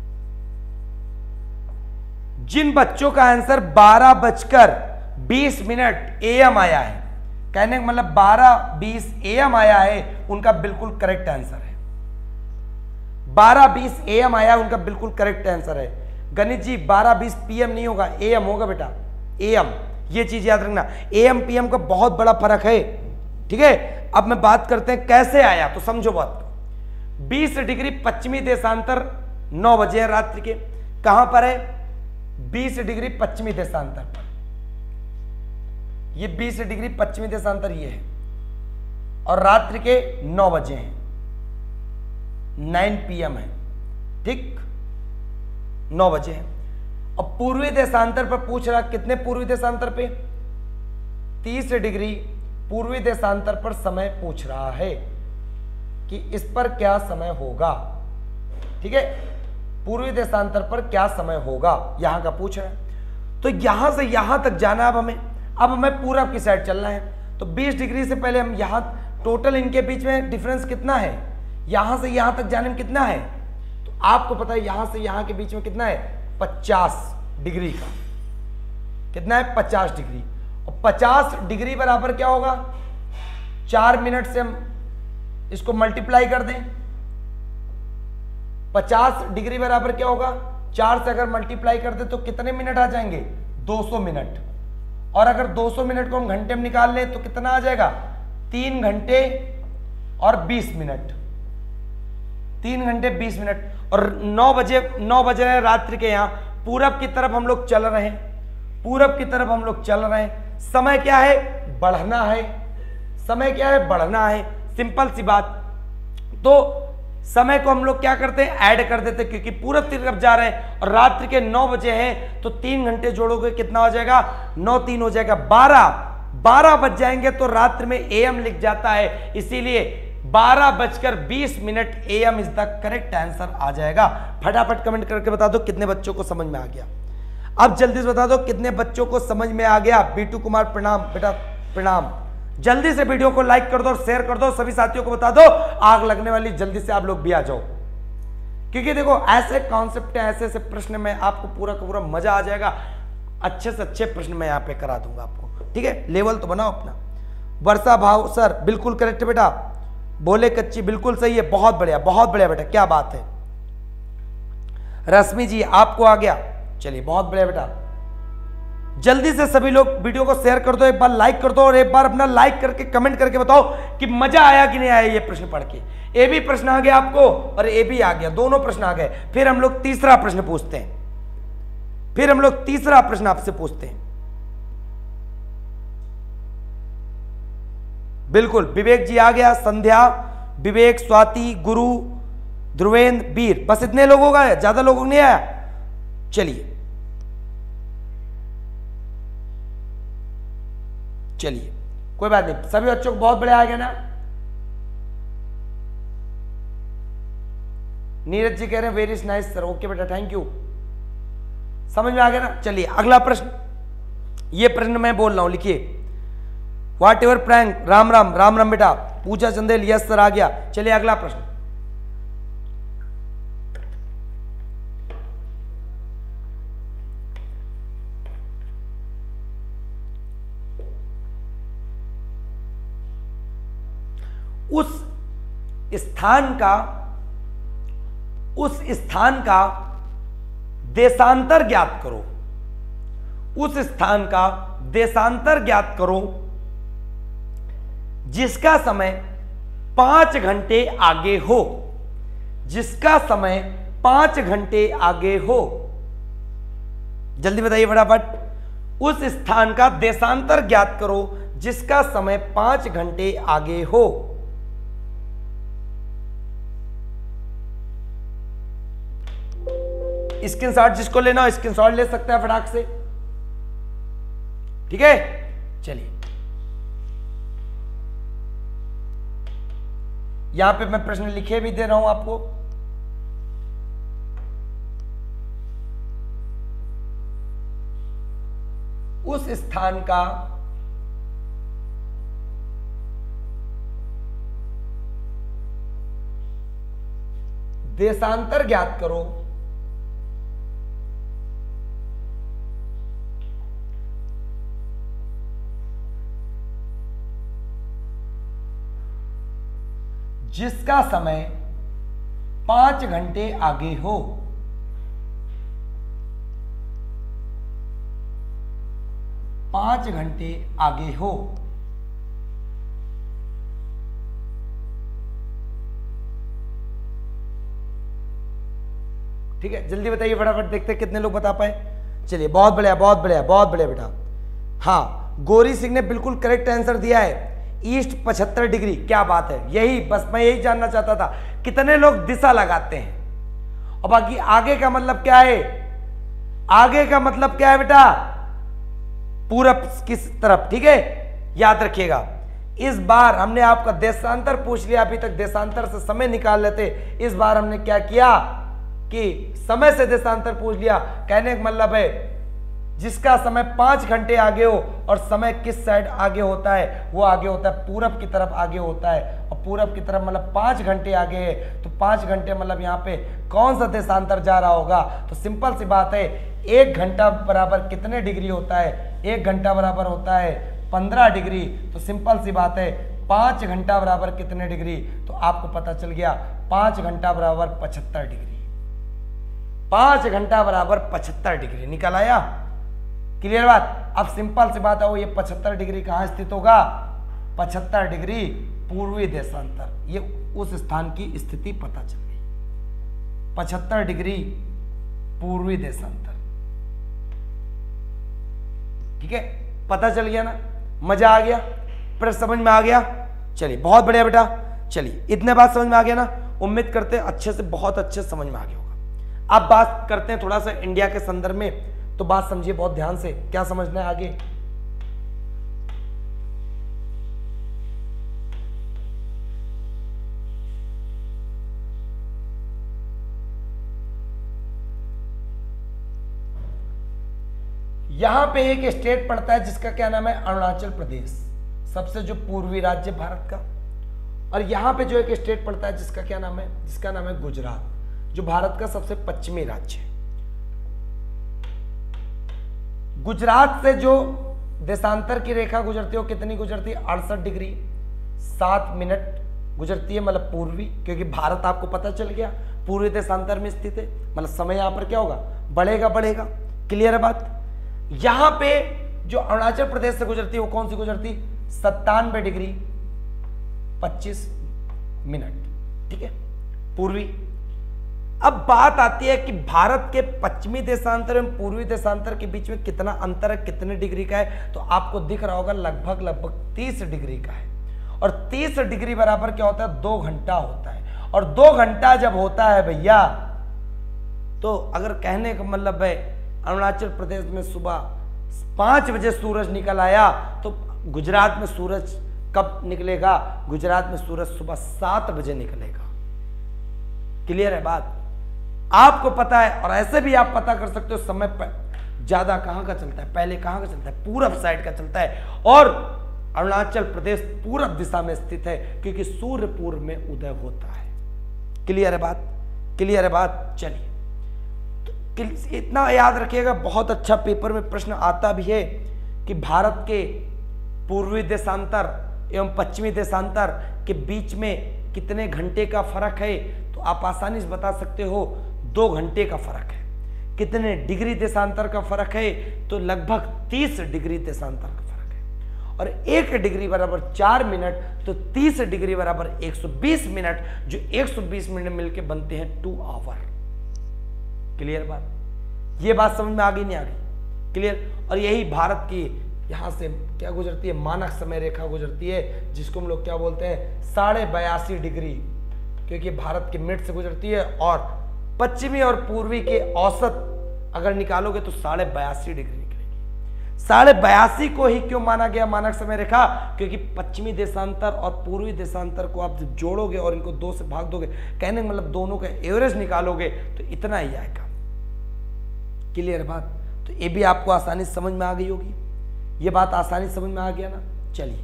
जिन बच्चों का आंसर 12:20 AM आया है, कहने का मतलब 12:20 AM आया है, उनका बिल्कुल करेक्ट आंसर है। 12:20 AM आया, उनका बिल्कुल करेक्ट आंसर है। गणित जी 12:20 PM नहीं होगा, AM होगा बेटा, AM, ये चीज याद रखना। AM PM का बहुत बड़ा फर्क है। ठीक है, अब मैं बात करते हैं कैसे आया, तो समझो बात। 20 डिग्री पश्चिमी देशांतर 9 बजे है रात्रि के, कहां पर है? 20 डिग्री पश्चिमी देशांतर पर, ये 20 डिग्री पश्चिमी देशांतर ये है, और रात्रि के 9 बजे हैं, 9 PM है। ठीक, 9 बजे है। अब पूर्वी देशांतर पर पूछ रहा, कितने पूर्वी देशांतर पे? 30 डिग्री पूर्वी देशांतर पर समय पूछ रहा है कि इस पर क्या समय होगा। ठीक है, पूर्वी देशांतर पर क्या समय होगा, यहां का पूछ रहा है। तो यहां से यहां तक जाना, अब हमें पूरब की साइड चलना है। तो 20 डिग्री से पहले हम यहां, टोटल इनके बीच में डिफरेंस कितना है? यहां से यहां तक जाने में कितना है? तो आपको पता है यहां से यहां के बीच में कितना है? 50 डिग्री का। कितना है? 50 डिग्री। और 50 डिग्री बराबर क्या होगा? 4 मिनट से हम इसको मल्टीप्लाई कर दें। 50 डिग्री बराबर क्या होगा? 4 से अगर मल्टीप्लाई कर दें तो कितने मिनट आ जाएंगे? 200 मिनट। और अगर 200 मिनट को हम घंटे में निकाल लें तो कितना आ जाएगा? 3 घंटे और 20 मिनट। 3 घंटे 20 मिनट। और 9 बजे रहे रात्रि के, यहां पूरब की तरफ हम लोग चल रहे हैं, पूरब की तरफ हम लोग चल रहे हैं। समय क्या है? बढ़ना है। समय क्या है? बढ़ना है। सिंपल सी बात। तो समय को हम लोग क्या करते हैं? ऐड कर देते हैं, क्योंकि पूरब की तरफ जा रहे हैं और रात्रि के 9 बजे हैं, तो 3 घंटे जोड़ोगे कितना हो जाएगा? 9 3 हो जाएगा 12 बज जाएंगे तो रात्रि में AM लिख जाता है। इसीलिए 12:20 AM is the correct answer आ जाएगा। फटाफट कमेंट करके बता दो कितने बच्चों को समझ में आ गया। अब जल्दी से बता दो कितने बच्चों को समझ में आ गया। बीटू कुमार प्रणाम बेटा, प्रणाम। जल्दी से वीडियो को लाइक कर दो और शेयर कर दो, सभी साथियों को बता दो, आग लगने वाली, जल्दी से आप लोग भी आ जाओ। क्योंकि देखो ऐसे कॉन्सेप्ट है, ऐसे ऐसे प्रश्न में आपको पूरा का पूरा मजा आ जाएगा। अच्छे से अच्छे प्रश्न मैं यहाँ पे करा दूंगा आपको, ठीक है। लेवल तो बनाओ अपना। वर्षा भाव सर बिल्कुल करेक्ट बेटा, बोले कच्ची बिल्कुल सही है, बहुत बढ़िया बेटा, क्या बात है। रश्मि जी आपको आ गया, चलिए बहुत बढ़िया बेटा। जल्दी से सभी लोग वीडियो को शेयर कर दो, एक बार लाइक कर दो और एक बार अपना लाइक करके कमेंट करके बताओ कि मजा आया कि नहीं आया ये प्रश्न पढ़ के। ए भी प्रश्न आ गया आपको और ए भी आ गया, दोनों प्रश्न आ गए। फिर हम लोग तीसरा प्रश्न पूछते हैं, फिर हम लोग तीसरा प्रश्न आपसे पूछते हैं। बिल्कुल विवेक जी आ गया, संध्या, विवेक, स्वाति, गुरु, ध्रुवेंद्र, वीर, बस इतने लोगों का है, ज्यादा लोगों नहीं आया। चलिए चलिए कोई बात नहीं, सभी बच्चों को बहुत बढ़िया आ गया ना। नीरज जी कह रहे हैं वेरी नाइस सर, ओके बेटा थैंक यू, समझ में आ गया ना। चलिए अगला प्रश्न, ये प्रश्न मैं बोल रहा हूं, लिखिए। Whatever prank, Ram Ram, Ram Ram बेटा। पूजा चंदेल यस सर आ गया। चलिए अगला प्रश्न, उस स्थान का देशांतर ज्ञात करो। उस स्थान का देशांतर ज्ञात करो जिसका समय 5 घंटे आगे हो। जिसका समय 5 घंटे आगे हो। जल्दी बताइए फटाफट। उस स्थान का देशांतर ज्ञात करो जिसका समय 5 घंटे आगे हो। स्क्रीनशॉट जिसको लेना हो स्क्रीनशॉट ले सकते हैं फटाक से, ठीक है। चलिए यहां पे मैं प्रश्न लिखे भी दे रहा हूं आपको। उस स्थान का देशांतर ज्ञात करो जिसका समय 5 घंटे आगे हो। पांच घंटे आगे हो। ठीक है, जल्दी बताइए फटाफट, देखते हैं कितने लोग बता पाए। चलिए बहुत बढ़िया बहुत बढ़िया बहुत बढ़िया बेटा। हाँ, गौरी सिंह ने बिल्कुल करेक्ट आंसर दिया है, ईस्ट 75 डिग्री। क्या बात है, यही बस मैं यही जानना चाहता था कितने लोग दिशा लगाते हैं। और बाकी आगे का मतलब क्या है, आगे का मतलब क्या है बेटा, पूरब किस तरफ। ठीक है, याद रखिएगा। इस बार हमने आपका देशांतर पूछ लिया, अभी तक देशांतर से समय निकाल लेते, इस बार हमने क्या किया कि समय से देशांतर पूछ लिया। कहने का मतलब है जिसका समय 5 घंटे आगे हो और समय किस साइड आगे होता है, वो आगे होता है पूरब की तरफ आगे होता है। और पूरब की तरफ मतलब 5 घंटे आगे है, तो 5 घंटे मतलब यहाँ पे कौन सा देशांतर जा रहा होगा। तो सिंपल सी बात है, 1 घंटा बराबर कितने डिग्री होता है, 1 घंटा बराबर होता है 15 डिग्री। तो सिंपल सी बात है 5 घंटा बराबर कितने डिग्री, तो आपको पता चल गया 5 घंटा बराबर 75 डिग्री। 5 घंटा बराबर 75 डिग्री निकल आया। क्लियर बात। अब सिंपल सी बात है, वो ये 75 डिग्री कहाँ स्थित होगा, 75 डिग्री पूर्वी देशांतर। ये उस स्थान की स्थिति पता चल गई, 75 डिग्री पूर्वी देशांतर। ठीक है, पता चल गया ना, मजा आ गया, प्रश्न समझ में आ गया। चलिए बहुत बढ़िया बेटा। चलिए इतने बात समझ में आ गया ना, उम्मीद करते हैं अच्छे से, बहुत अच्छे से समझ में आ गया होगा। अब बात करते हैं थोड़ा सा इंडिया के संदर्भ में, तो बात समझिए बहुत ध्यान से, क्या समझना है आगे। यहां पे एक स्टेट पड़ता है जिसका क्या नाम है, अरुणाचल प्रदेश, सबसे जो पूर्वी राज्य भारत का। और यहां पे जो एक स्टेट पड़ता है जिसका क्या नाम है, जिसका नाम है गुजरात, जो भारत का सबसे पश्चिमी राज्य है। गुजरात से जो देशांतर की रेखा गुजरती है वो कितनी गुजरती है, 68 डिग्री 7 मिनट गुजरती है, मतलब पूर्वी, क्योंकि भारत आपको पता चल गया पूर्वी देशांतर में स्थित है, मतलब समय यहां पर क्या होगा, बढ़ेगा बढ़ेगा। क्लियर है बात। यहां पे जो अरुणाचल प्रदेश से गुजरती है वो कौन सी गुजरती, 97 डिग्री 25 मिनट, ठीक है, पूर्वी। अब बात आती है कि भारत के पश्चिमी देशांतर एवं पूर्वी देशांतर के बीच में कितना अंतर है, कितने डिग्री का है, तो आपको दिख रहा होगा लगभग 30 डिग्री का है। और 30 डिग्री बराबर क्या होता है, 2 घंटा होता है। और 2 घंटा जब होता है भैया, तो अगर कहने का मतलब है अरुणाचल प्रदेश में सुबह 5 बजे सूरज निकल आया, तो गुजरात में सूरज कब निकलेगा, गुजरात में सूरज सुबह 7 बजे निकलेगा। क्लियर है बात, आपको पता है। और ऐसे भी आप पता कर सकते हो समय ज्यादा कहां का चलता है, पहले कहां का चलता है, पूरब साइड का चलता है। और अरुणाचल प्रदेश पूरब दिशा में स्थित है क्योंकि सूर्य पूर्व में उदय होता है। क्लियर है बात, क्लियर है बात। चलिए, तो इतना याद रखिएगा, बहुत अच्छा पेपर में प्रश्न आता भी है कि भारत के पूर्वी देशांतर एवं पश्चिमी देशांतर के बीच में कितने घंटे का फर्क है, तो आप आसानी से बता सकते हो 2 घंटे का फर्क है। कितने डिग्री देशांतर का फर्क है, तो लगभग 30 डिग्री देशांतर का फर्क है। और 1 डिग्री बराबर 4 मिनट, तो 30 डिग्री बराबर 120 मिनट, जो 120 मिनट मिलके बनते हैं 2 आवर। क्लियर बात, ये बात समझ में आ गई नहीं आ गई, क्लियर। और यही भारत की यहां से क्या गुजरती है, मानक समय रेखा गुजरती है, जिसको हम लोग क्या बोलते हैं, 82.5 डिग्री, क्योंकि भारत के मिड से गुजरती है। और पश्चिमी और पूर्वी के औसत अगर निकालोगे तो 82.5 डिग्री निकलेगी। 82.5 को ही क्यों माना गया मानक समय रेखा, क्योंकि पश्चिमी देशांतर और पूर्वी देशांतर को आप जब जोड़ोगे और इनको 2 से भाग दोगे, कहने का मतलब दोनों का एवरेज निकालोगे तो इतना ही आएगा। क्लियर बात, तो ये भी आपको आसानी से समझ में आ गई होगी, ये बात आसानी समझ में आ गया ना। चलिए,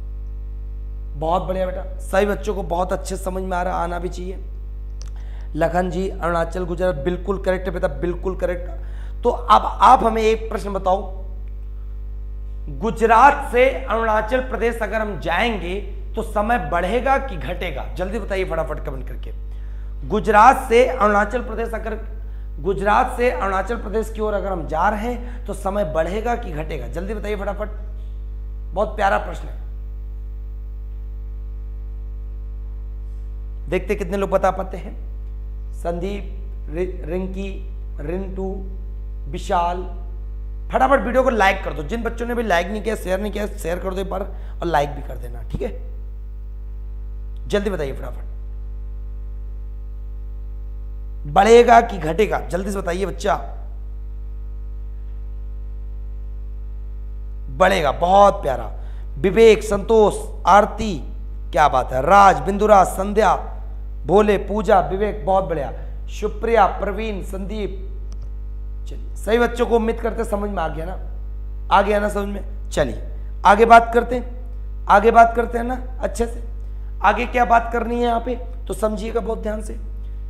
बहुत बढ़िया बेटा, सभी बच्चों को बहुत अच्छे समझ में आ रहा, आना भी चाहिए। लखन जी अरुणाचल गुजरात, बिल्कुल करेक्ट है बेटा, बिल्कुल करेक्ट। तो अब आप हमें एक प्रश्न बताओ, गुजरात से अरुणाचल प्रदेश अगर हम जाएंगे तो समय बढ़ेगा कि घटेगा, जल्दी बताइए फटाफट कमेंट करके। गुजरात से अरुणाचल प्रदेश, अगर गुजरात से अरुणाचल प्रदेश की ओर अगर हम जा रहे हैं तो समय बढ़ेगा कि घटेगा, जल्दी बताइए फटाफट। बहुत प्यारा प्रश्न है, देखते कितने लोग बता पाते हैं। संदीप, रिंकी, रिंटू, विशाल, फटाफट वीडियो को लाइक कर दो। जिन बच्चों ने भी लाइक नहीं किया, शेयर नहीं किया, शेयर कर दो एक बार और लाइक भी कर देना, ठीक है। जल्दी बताइए फटाफट, बढ़ेगा कि घटेगा, जल्दी से बताइए बच्चा। बढ़ेगा, बहुत प्यारा। विवेक, संतोष, आरती, क्या बात है, राज, बिंदुराज, संध्या, भोले, पूजा, विवेक, बहुत बढ़िया, सुप्रिया, प्रवीण, संदीप। चलिए, सही बच्चों को उम्मीद करते समझ में आ गया ना, आ गया ना समझ में। चलिए आगे बात करते हैं, आगे बात करते हैं ना अच्छे से। आगे क्या बात करनी है यहां पे, तो समझिएगा बहुत ध्यान से।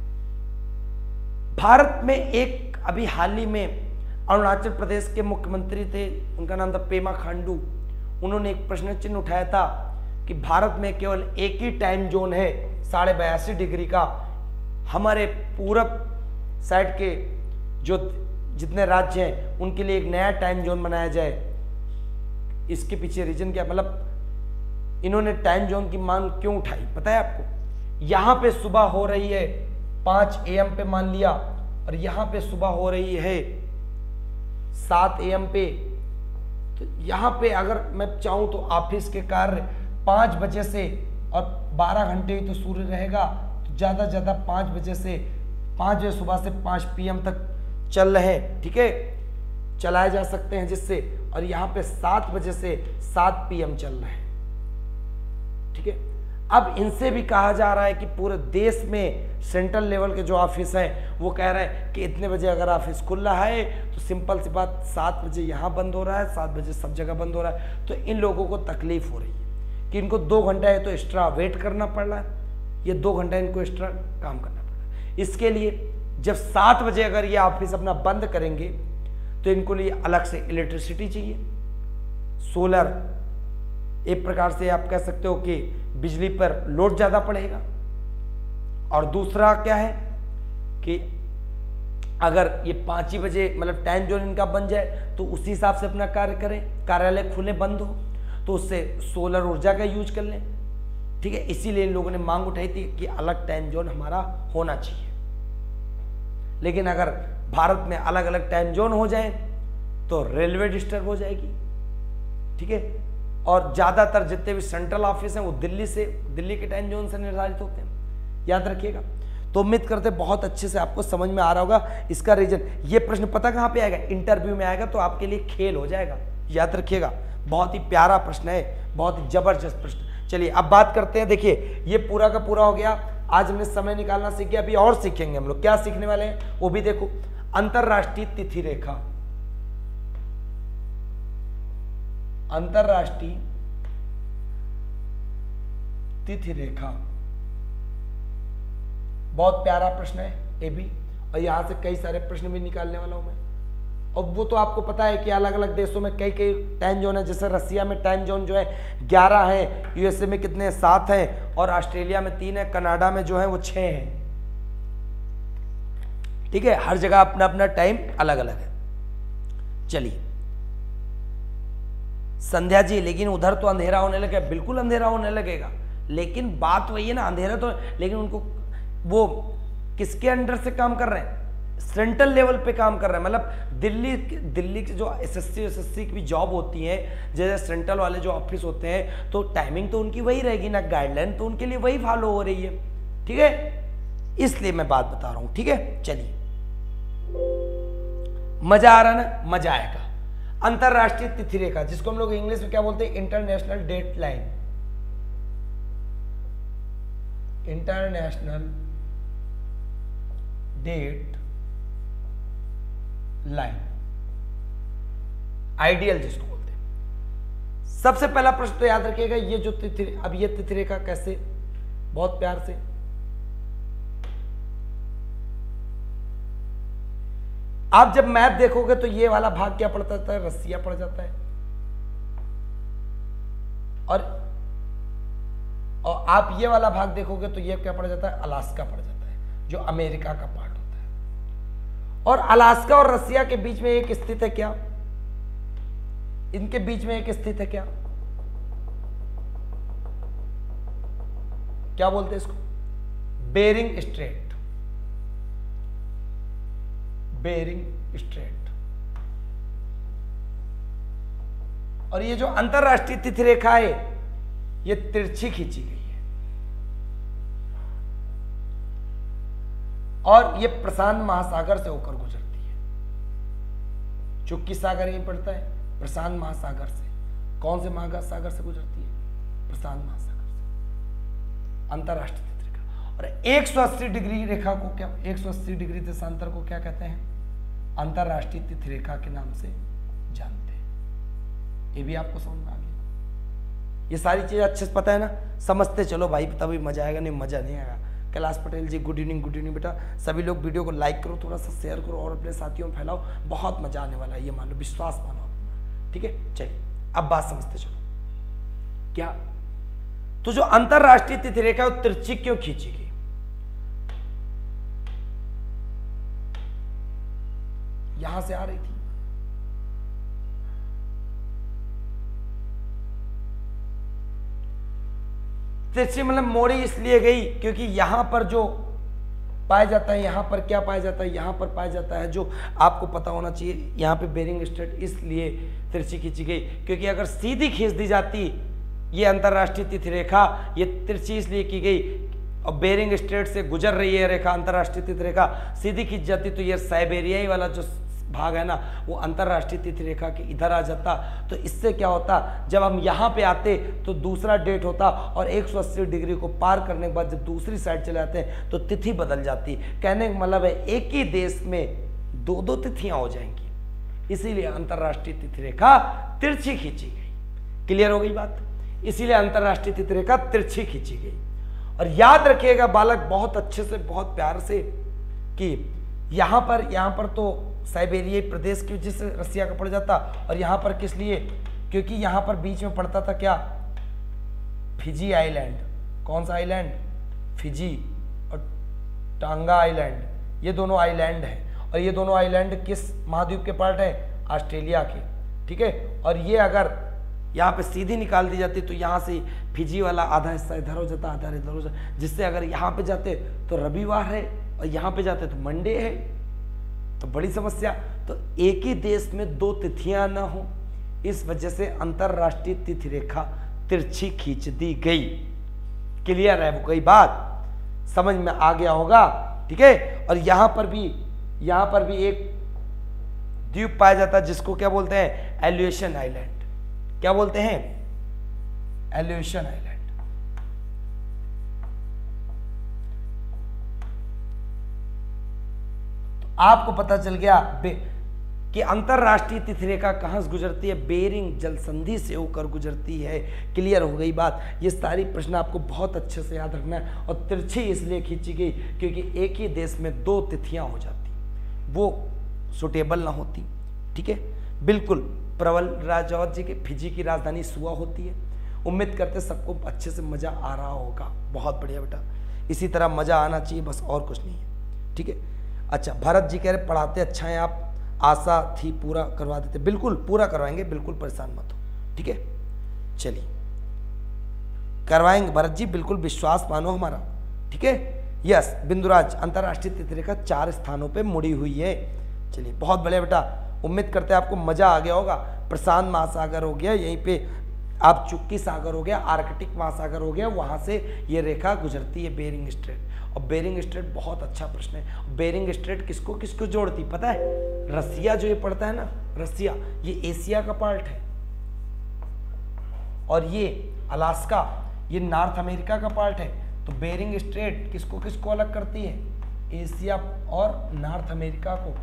भारत में एक अभी हाल ही में अरुणाचल प्रदेश के मुख्यमंत्री थे, उनका नाम था पेमा खांडू। उन्होंने एक प्रश्न चिन्ह उठाया था कि भारत में केवल एक ही टाइम जोन है 82.5 डिग्री का। हमारे पूरब साइड के जो जितने राज्य हैं उनके लिए एक नया टाइम जोन बनाया जाए। इसके पीछे रीजन क्या, मतलब इन्होंने टाइम जोन की मांग क्यों उठाई पता है आपको। यहां पे सुबह हो रही है 5 AM पे मान लिया, और यहां पे सुबह हो रही है 7 AM पे। तो यहां पे अगर मैं चाहूं तो ऑफिस के कार्य 5 बजे से, और 12 घंटे ही तो सूर्य रहेगा, तो ज्यादा ज्यादा 5 बजे से 5 बजे सुबह से 5 PM तक चल रहे, ठीक है, चलाए जा सकते हैं जिससे। और यहां पे 7 बजे से 7 PM चल रहे हैं, ठीक है। अब इनसे भी कहा जा रहा है कि पूरे देश में सेंट्रल लेवल के जो ऑफिस हैं वो कह रहे हैं कि इतने बजे अगर ऑफिस खुल रहा है तो सिंपल सी बात 7 बजे यहाँ बंद हो रहा है, 7 बजे सब जगह बंद हो रहा है। तो इन लोगों को तकलीफ हो रही है कि इनको 2 घंटा है तो एक्स्ट्रा वेट करना पड़ रहा है, ये 2 घंटा इनको एक्स्ट्रा काम करना पड़ रहा है। इसके लिए जब 7 बजे अगर ये ऑफिस अपना बंद करेंगे तो इनको लिए अलग से इलेक्ट्रिसिटी चाहिए, सोलर, एक प्रकार से आप कह सकते हो कि बिजली पर लोड ज्यादा पड़ेगा। और दूसरा क्या है कि अगर ये 5 ही बजे मतलब टाइम जोन इनका बन जाए तो उसी हिसाब से अपना कार्य करें, कार्यालय खुले बंद हो तो उससे सोलर ऊर्जा का यूज कर लें, ठीक है। इसीलिए इन लोगों ने मांग उठाई थी कि अलग टाइम जोन हमारा होना चाहिए। लेकिन अगर भारत में अलग अलग टाइम जोन हो जाए तो रेलवे डिस्टर्ब हो जाएगी, ठीक है। और ज्यादातर जितने भी सेंट्रल ऑफिस हैं वो दिल्ली के टाइम जोन से निर्धारित होते हैं, याद रखिएगा। तो उम्मीद करते बहुत अच्छे से आपको समझ में आ रहा होगा इसका रीजन। ये प्रश्न पता कहां पे आएगा, इंटरव्यू में आएगा, तो आपके लिए खेल हो जाएगा, याद रखिएगा। बहुत ही प्यारा प्रश्न है, बहुत ही जबरदस्त प्रश्न। चलिए अब बात करते हैं। देखिए ये पूरा का पूरा हो गया, आज हमने समय निकालना सीख गया, अभी और सीखेंगे हम लोग। क्या सीखने वाले हैं वो भी देखो। अंतरराष्ट्रीय तिथि रेखा, अंतरराष्ट्रीय तिथि रेखा, बहुत प्यारा प्रश्न है ये भी, और यहां से कई सारे प्रश्न भी निकालने वाला हूं मैं। और वो तो आपको पता है कि अलग अलग देशों में कई कई टाइम जोन है, जैसे रसिया में टाइम जोन जो है 11 है, यूएसए में कितने 7 हैं, और ऑस्ट्रेलिया में 3 है, कनाडा में जो है वो 6 हैं, ठीक है। हर जगह अपना अपना टाइम अलग अलग है। चलिए संध्या जी, लेकिन उधर तो अंधेरा होने लगा, बिल्कुल अंधेरा होने लगेगा, लेकिन बात वही है ना, अंधेरा तो, लेकिन उनको वो किसके अंडर से काम कर रहे हैं, सेंट्रल लेवल पे काम कर रहे हैं। मतलब दिल्ली की जो एसएससी की भी जॉब होती है, जैसे सेंट्रल वाले जो ऑफिस होते हैं, तो टाइमिंग तो उनकी वही रहेगी ना, गाइडलाइन तो उनके लिए वही फॉलो हो रही है, ठीक है। इसलिए मैं बात बता रहा हूं, ठीक है। चलिए मजा आ रहा ना, मजा आएगा। अंतरराष्ट्रीय तिथि रेखा, जिसको हम लोग इंग्लिश में क्या बोलते हैं, international date line, international date line, ideal जिसको बोलते हैं। सबसे पहला प्रश्न तो याद रखिएगा, ये जो तिथि, अब ये तिथि रेखा कैसे, बहुत प्यार से, आप जब मैप देखोगे तो ये वाला भाग क्या पड़ जाता है, रसिया पड़ जाता है, और आप ये वाला भाग देखोगे तो ये क्या पड़ जाता है, अलास्का पड़ जाता है, जो अमेरिका का पार्ट होता है। और अलास्का और रसिया के बीच में एक स्थित है क्या, इनके बीच में एक स्थित है क्या, क्या बोलते हैं इसको, बेरिंग स्ट्रेट, बेरिंग स्ट्रेट। और ये जो अंतरराष्ट्रीय तिथि रेखा है ये तिरछी खींची गई है, और ये प्रशांत महासागर से होकर गुजरती है। चुक्की सागर यहीं पड़ता है, प्रशांत महासागर से, कौन से महासागर से गुजरती है, प्रशांत महासागर से, अंतरराष्ट्रीय तिथि रेखा। और 180 डिग्री रेखा को क्या, 180 डिग्री देशांतर को क्या कहते हैं, अंतरराष्ट्रीय तिथि रेखा के नाम से जानते हैं। ये भी आपको समझ में आ गया, ये सारी चीजें अच्छे से पता है ना, समझते चलो भाई, तभी मजा आएगा, नहीं मजा नहीं आएगा। कैलाश पटेल जी गुड इवनिंग बेटा। सभी लोग वीडियो को लाइक करो, थोड़ा सा शेयर करो और अपने साथियों में फैलाओ, बहुत मजा आने वाला है, ये मान लो, विश्वास मानो, ठीक है। चलिए अब बात समझते चलो। क्या, तो जो अंतरराष्ट्रीय तिथि रेखा वो तिरछी क्यों खींची गई, यहां से आ रही थी, तिरछी मतलब मोड़ी इसलिए गई क्योंकि यहां पर जो पाया जाता है, यहां पर क्या पाया जाता है, यहां पर पाया जाता है, जो आपको पता होना चाहिए, यहां पे बेरिंग स्ट्रेट, इसलिए तिरछी खींची गई। क्योंकि अगर सीधी खींच दी जाती ये अंतरराष्ट्रीय तिथि रेखा, ये तिरछी इसलिए की गई, और बेरिंग स्ट्रेट से गुजर रही है रेखा, अंतरराष्ट्रीय तिथि रेखा, सीधी खींच जाती तो ये साइबेरियाई वाला जो भाग है ना वो अंतरराष्ट्रीय तिथि रेखा के इधर आ जाता। तो इससे क्या होता, जब हम यहाँ पे आते तो दूसरा डेट होता और 180 डिग्री को पार करने के बाद जब दूसरी साइड चले जाते हैं तो तिथि बदल जाती। कहने का मतलब है एक ही देश में दो दो तिथियां हो जाएंगी, इसीलिए अंतरराष्ट्रीय तिथि रेखा तिरछी खींची गई। क्लियर हो गई बात? इसीलिए अंतरराष्ट्रीय तिथि रेखा तिरछी खींची गई। और याद रखिएगा बालक बहुत अच्छे से, बहुत प्यार से, कि यहाँ पर तो साइबेरियाई प्रदेश की वजह से रसिया का पड़ जाता, और यहाँ पर किस लिए, क्योंकि यहाँ पर बीच में पड़ता था क्या, फिजी आइलैंड। कौन सा आइलैंड? फिजी और टांगा आइलैंड, ये दोनों आइलैंड हैं। और ये दोनों आइलैंड किस महाद्वीप के पार्ट है? ऑस्ट्रेलिया के। ठीक है, और ये अगर यहाँ पे सीधी निकाल दी जाती तो यहाँ से फिजी वाला आधा हिस्सा इधर हो जाता, आधा इधर हो जाता, जिससे अगर यहाँ पे जाते तो रविवार है और यहाँ पे जाते तो मंडे है, तो बड़ी समस्या। तो एक ही देश में दो तिथियां ना हो, इस वजह से अंतरराष्ट्रीय तिथि रेखा तिरछी खींच दी गई। क्लियर है वो कोई बात? समझ में आ गया होगा? ठीक है। और यहाँ पर भी एक द्वीप पाया जाता है जिसको क्या बोलते हैं? Aleutian island. क्या बोलते हैं? Aleutian island. आपको पता चल गया कि अंतरराष्ट्रीय तिथि रेखा कहां से गुजरती है? बेरिंग जल संधि से होकर गुजरती है। क्लियर हो गई बात? ये सारी प्रश्न आपको बहुत अच्छे से याद रखना है। और तिरछी इसलिए खींची गई क्योंकि एक ही देश में दो तिथियां हो जाती, वो सुटेबल ना होती। ठीक है, बिल्कुल। प्रबल राजौत जी के फिजी की राजधानी सुआ होती है। उम्मीद करते सबको अच्छे से मजा आ रहा होगा। बहुत बढ़िया बेटा, इसी तरह मजा आना चाहिए, बस और कुछ नहीं है। ठीक है। अच्छा, भरत जी कह रहे पढ़ाते अच्छा है आप, आशा थी पूरा करवा देते। बिल्कुल पूरा करवाएंगे, बिल्कुल परेशान मत हो। ठीक है, चलिए करवाएंगे भरत जी, बिल्कुल विश्वास मानो हमारा। ठीक है। यस बिंदुराज, अंतरराष्ट्रीय तिथि रेखा 4 स्थानों पे मुड़ी हुई है। चलिए बहुत बढ़िया बेटा, उम्मीद करते हैं आपको मजा आ गया होगा। प्रशांत महासागर हो गया, यहीं पे आप चुक्की सागर हो गया, आर्कटिक महासागर हो गया, वहां से ये रेखा गुजरती है बेरिंग स्ट्रेट। और बेरिंग स्ट्रेट बहुत अच्छा प्रश्न है। बेरिंग स्ट्रेट किसको किसको जोड़ती पता है? रसिया जो ये पड़ता है ना, रसिया, ये एशिया का पार्ट है, और ये अलास्का ये नॉर्थ अमेरिका का पार्ट है। तो बेरिंग स्ट्रेट किसको किसको अलग करती है? एशिया और नॉर्थ अमेरिका को।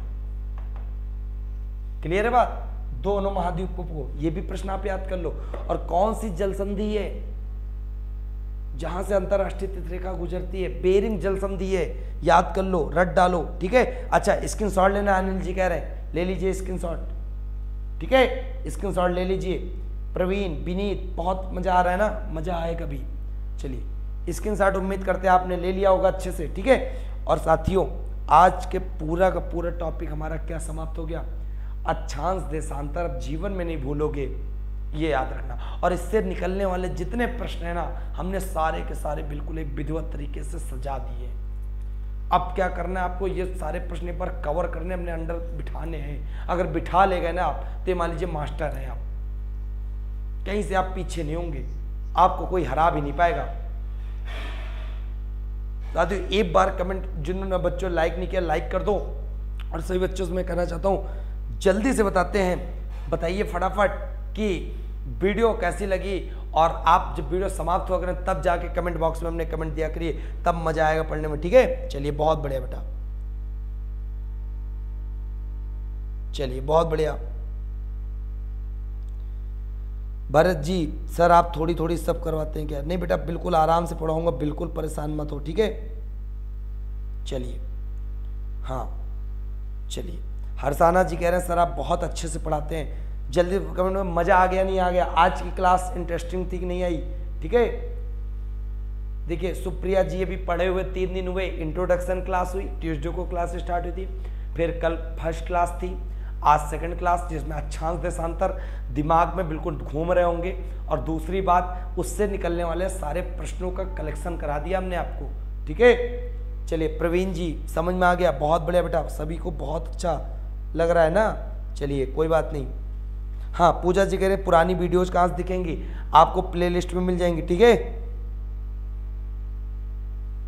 क्लियर है बात? दोनों महाद्वीपों को। ये भी प्रश्न आप याद कर लो। और कौन सी जल संधि है जहां से अंतरराष्ट्रीय तिथि रेखा गुजरती है? बेरिंग जल संधि है, याद कर लो, रट डालो। ठीक है। अच्छा, स्क्रीनशॉट लेना, अनिल जी कह रहे हैं, ले लीजिए स्क्रीनशॉट। ठीक है, स्क्रीनशॉट ले लीजिए। प्रवीण, विनीत, बहुत मजा आ रहा है ना? मजा आए कभी। चलिए स्क्रीनशॉट उम्मीद करते हैं आपने ले लिया होगा अच्छे से। ठीक है। और साथियों, आज के पूरा का पूरा टॉपिक हमारा क्या समाप्त हो गया? अक्षांश देशांतर अब जीवन में नहीं भूलोगे, ये याद रखना। और इससे निकलने वाले जितने प्रश्न है ना, हमने सारे के सारे बिल्कुल एक विधिवत तरीके से सजा दिए। अब क्या करना है आपको? ये सारे प्रश्न पर कवर करने, अपने अंडर बिठाने हैं। अगर बिठा ले गए ना आप, तो मान लीजिए मास्टर हैं आप, कहीं से आप पीछे नहीं होंगे, आपको कोई हरा भी नहीं पाएगा। साथियों, एक बार कमेंट, जिन्होंने बच्चों लाइक नहीं किया लाइक कर दो। और सभी बच्चों से मैं कहना चाहता हूँ, जल्दी से बताते हैं, बताइए फटाफट कि वीडियो कैसी लगी। और आप जब वीडियो समाप्त हुआ करें तब जाके कमेंट बॉक्स में हमने कमेंट दिया करिए, तब मजा आएगा पढ़ने में। ठीक है। चलिए बहुत बढ़िया बेटा, चलिए बहुत बढ़िया। भरत जी, सर आप थोड़ी थोड़ी सब करवाते हैं क्या? नहीं बेटा, बिल्कुल आराम से पढ़ाऊंगा, बिल्कुल परेशान मत हो। ठीक है। चलिए, हाँ चलिए। हरसाना जी कह रहे हैं सर आप बहुत अच्छे से पढ़ाते हैं। जल्दी कमेंट में मजा आ गया नहीं आ गया, आज की क्लास इंटरेस्टिंग थी कि नहीं आई? ठीक है। देखिए सुप्रिया जी अभी पढ़े हुए 3 दिन हुए। इंट्रोडक्शन क्लास हुई, ट्यूसडे को क्लास स्टार्ट हुई थी, फिर कल फर्स्ट क्लास थी, आज सेकंड क्लास, जिसमें अक्षांश देशांतर दिमाग में बिल्कुल घूम रहे होंगे। और दूसरी बात, उससे निकलने वाले सारे प्रश्नों का कलेक्शन करा दिया हमने आपको। ठीक है। चलिए प्रवीण जी, समझ में आ गया, बहुत बढ़िया बेटा, सभी को बहुत अच्छा लग रहा है ना? चलिए कोई बात नहीं। हाँ, पूजा जी कह रहे पुरानी वीडियोज कहाँ से दिखेंगी? आपको प्लेलिस्ट में मिल जाएंगी। ठीक है।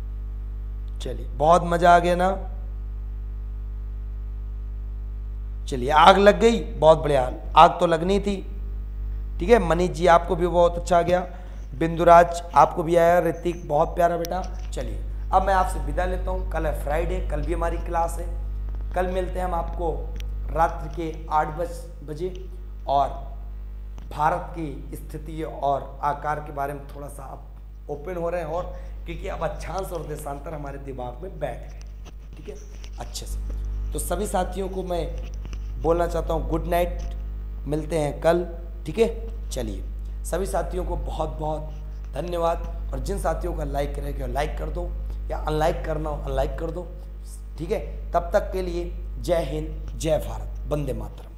चलिए बहुत मजा आ गया ना? चलिए, आग लग गई, बहुत बढ़िया, आग तो लगनी थी। ठीक है, मनीष जी आपको भी बहुत अच्छा आ गया, बिंदुराज आपको भी आया, ऋतिक बहुत प्यारा बेटा। चलिए अब मैं आपसे विदा लेता हूँ, कल है फ्राइडे, कल भी हमारी क्लास है। कल मिलते हैं हम आपको रात्रि के 8 बजे, और भारत की स्थिति और आकार के बारे में थोड़ा सा आप ओपन हो रहे हैं, और क्योंकि अब अक्षांश और देशांतर हमारे दिमाग में बैठ गए। ठीक है, अच्छे से। तो सभी साथियों को मैं बोलना चाहता हूँ गुड नाइट, मिलते हैं कल। ठीक है, चलिए सभी साथियों को बहुत बहुत धन्यवाद, और जिन साथियों का लाइक करेंगे लाइक कर दो, या अनलाइक करना हो अनलाइक कर दो। ठीक है, तब तक के लिए जय हिंद, जय भारत, वंदे मातरम।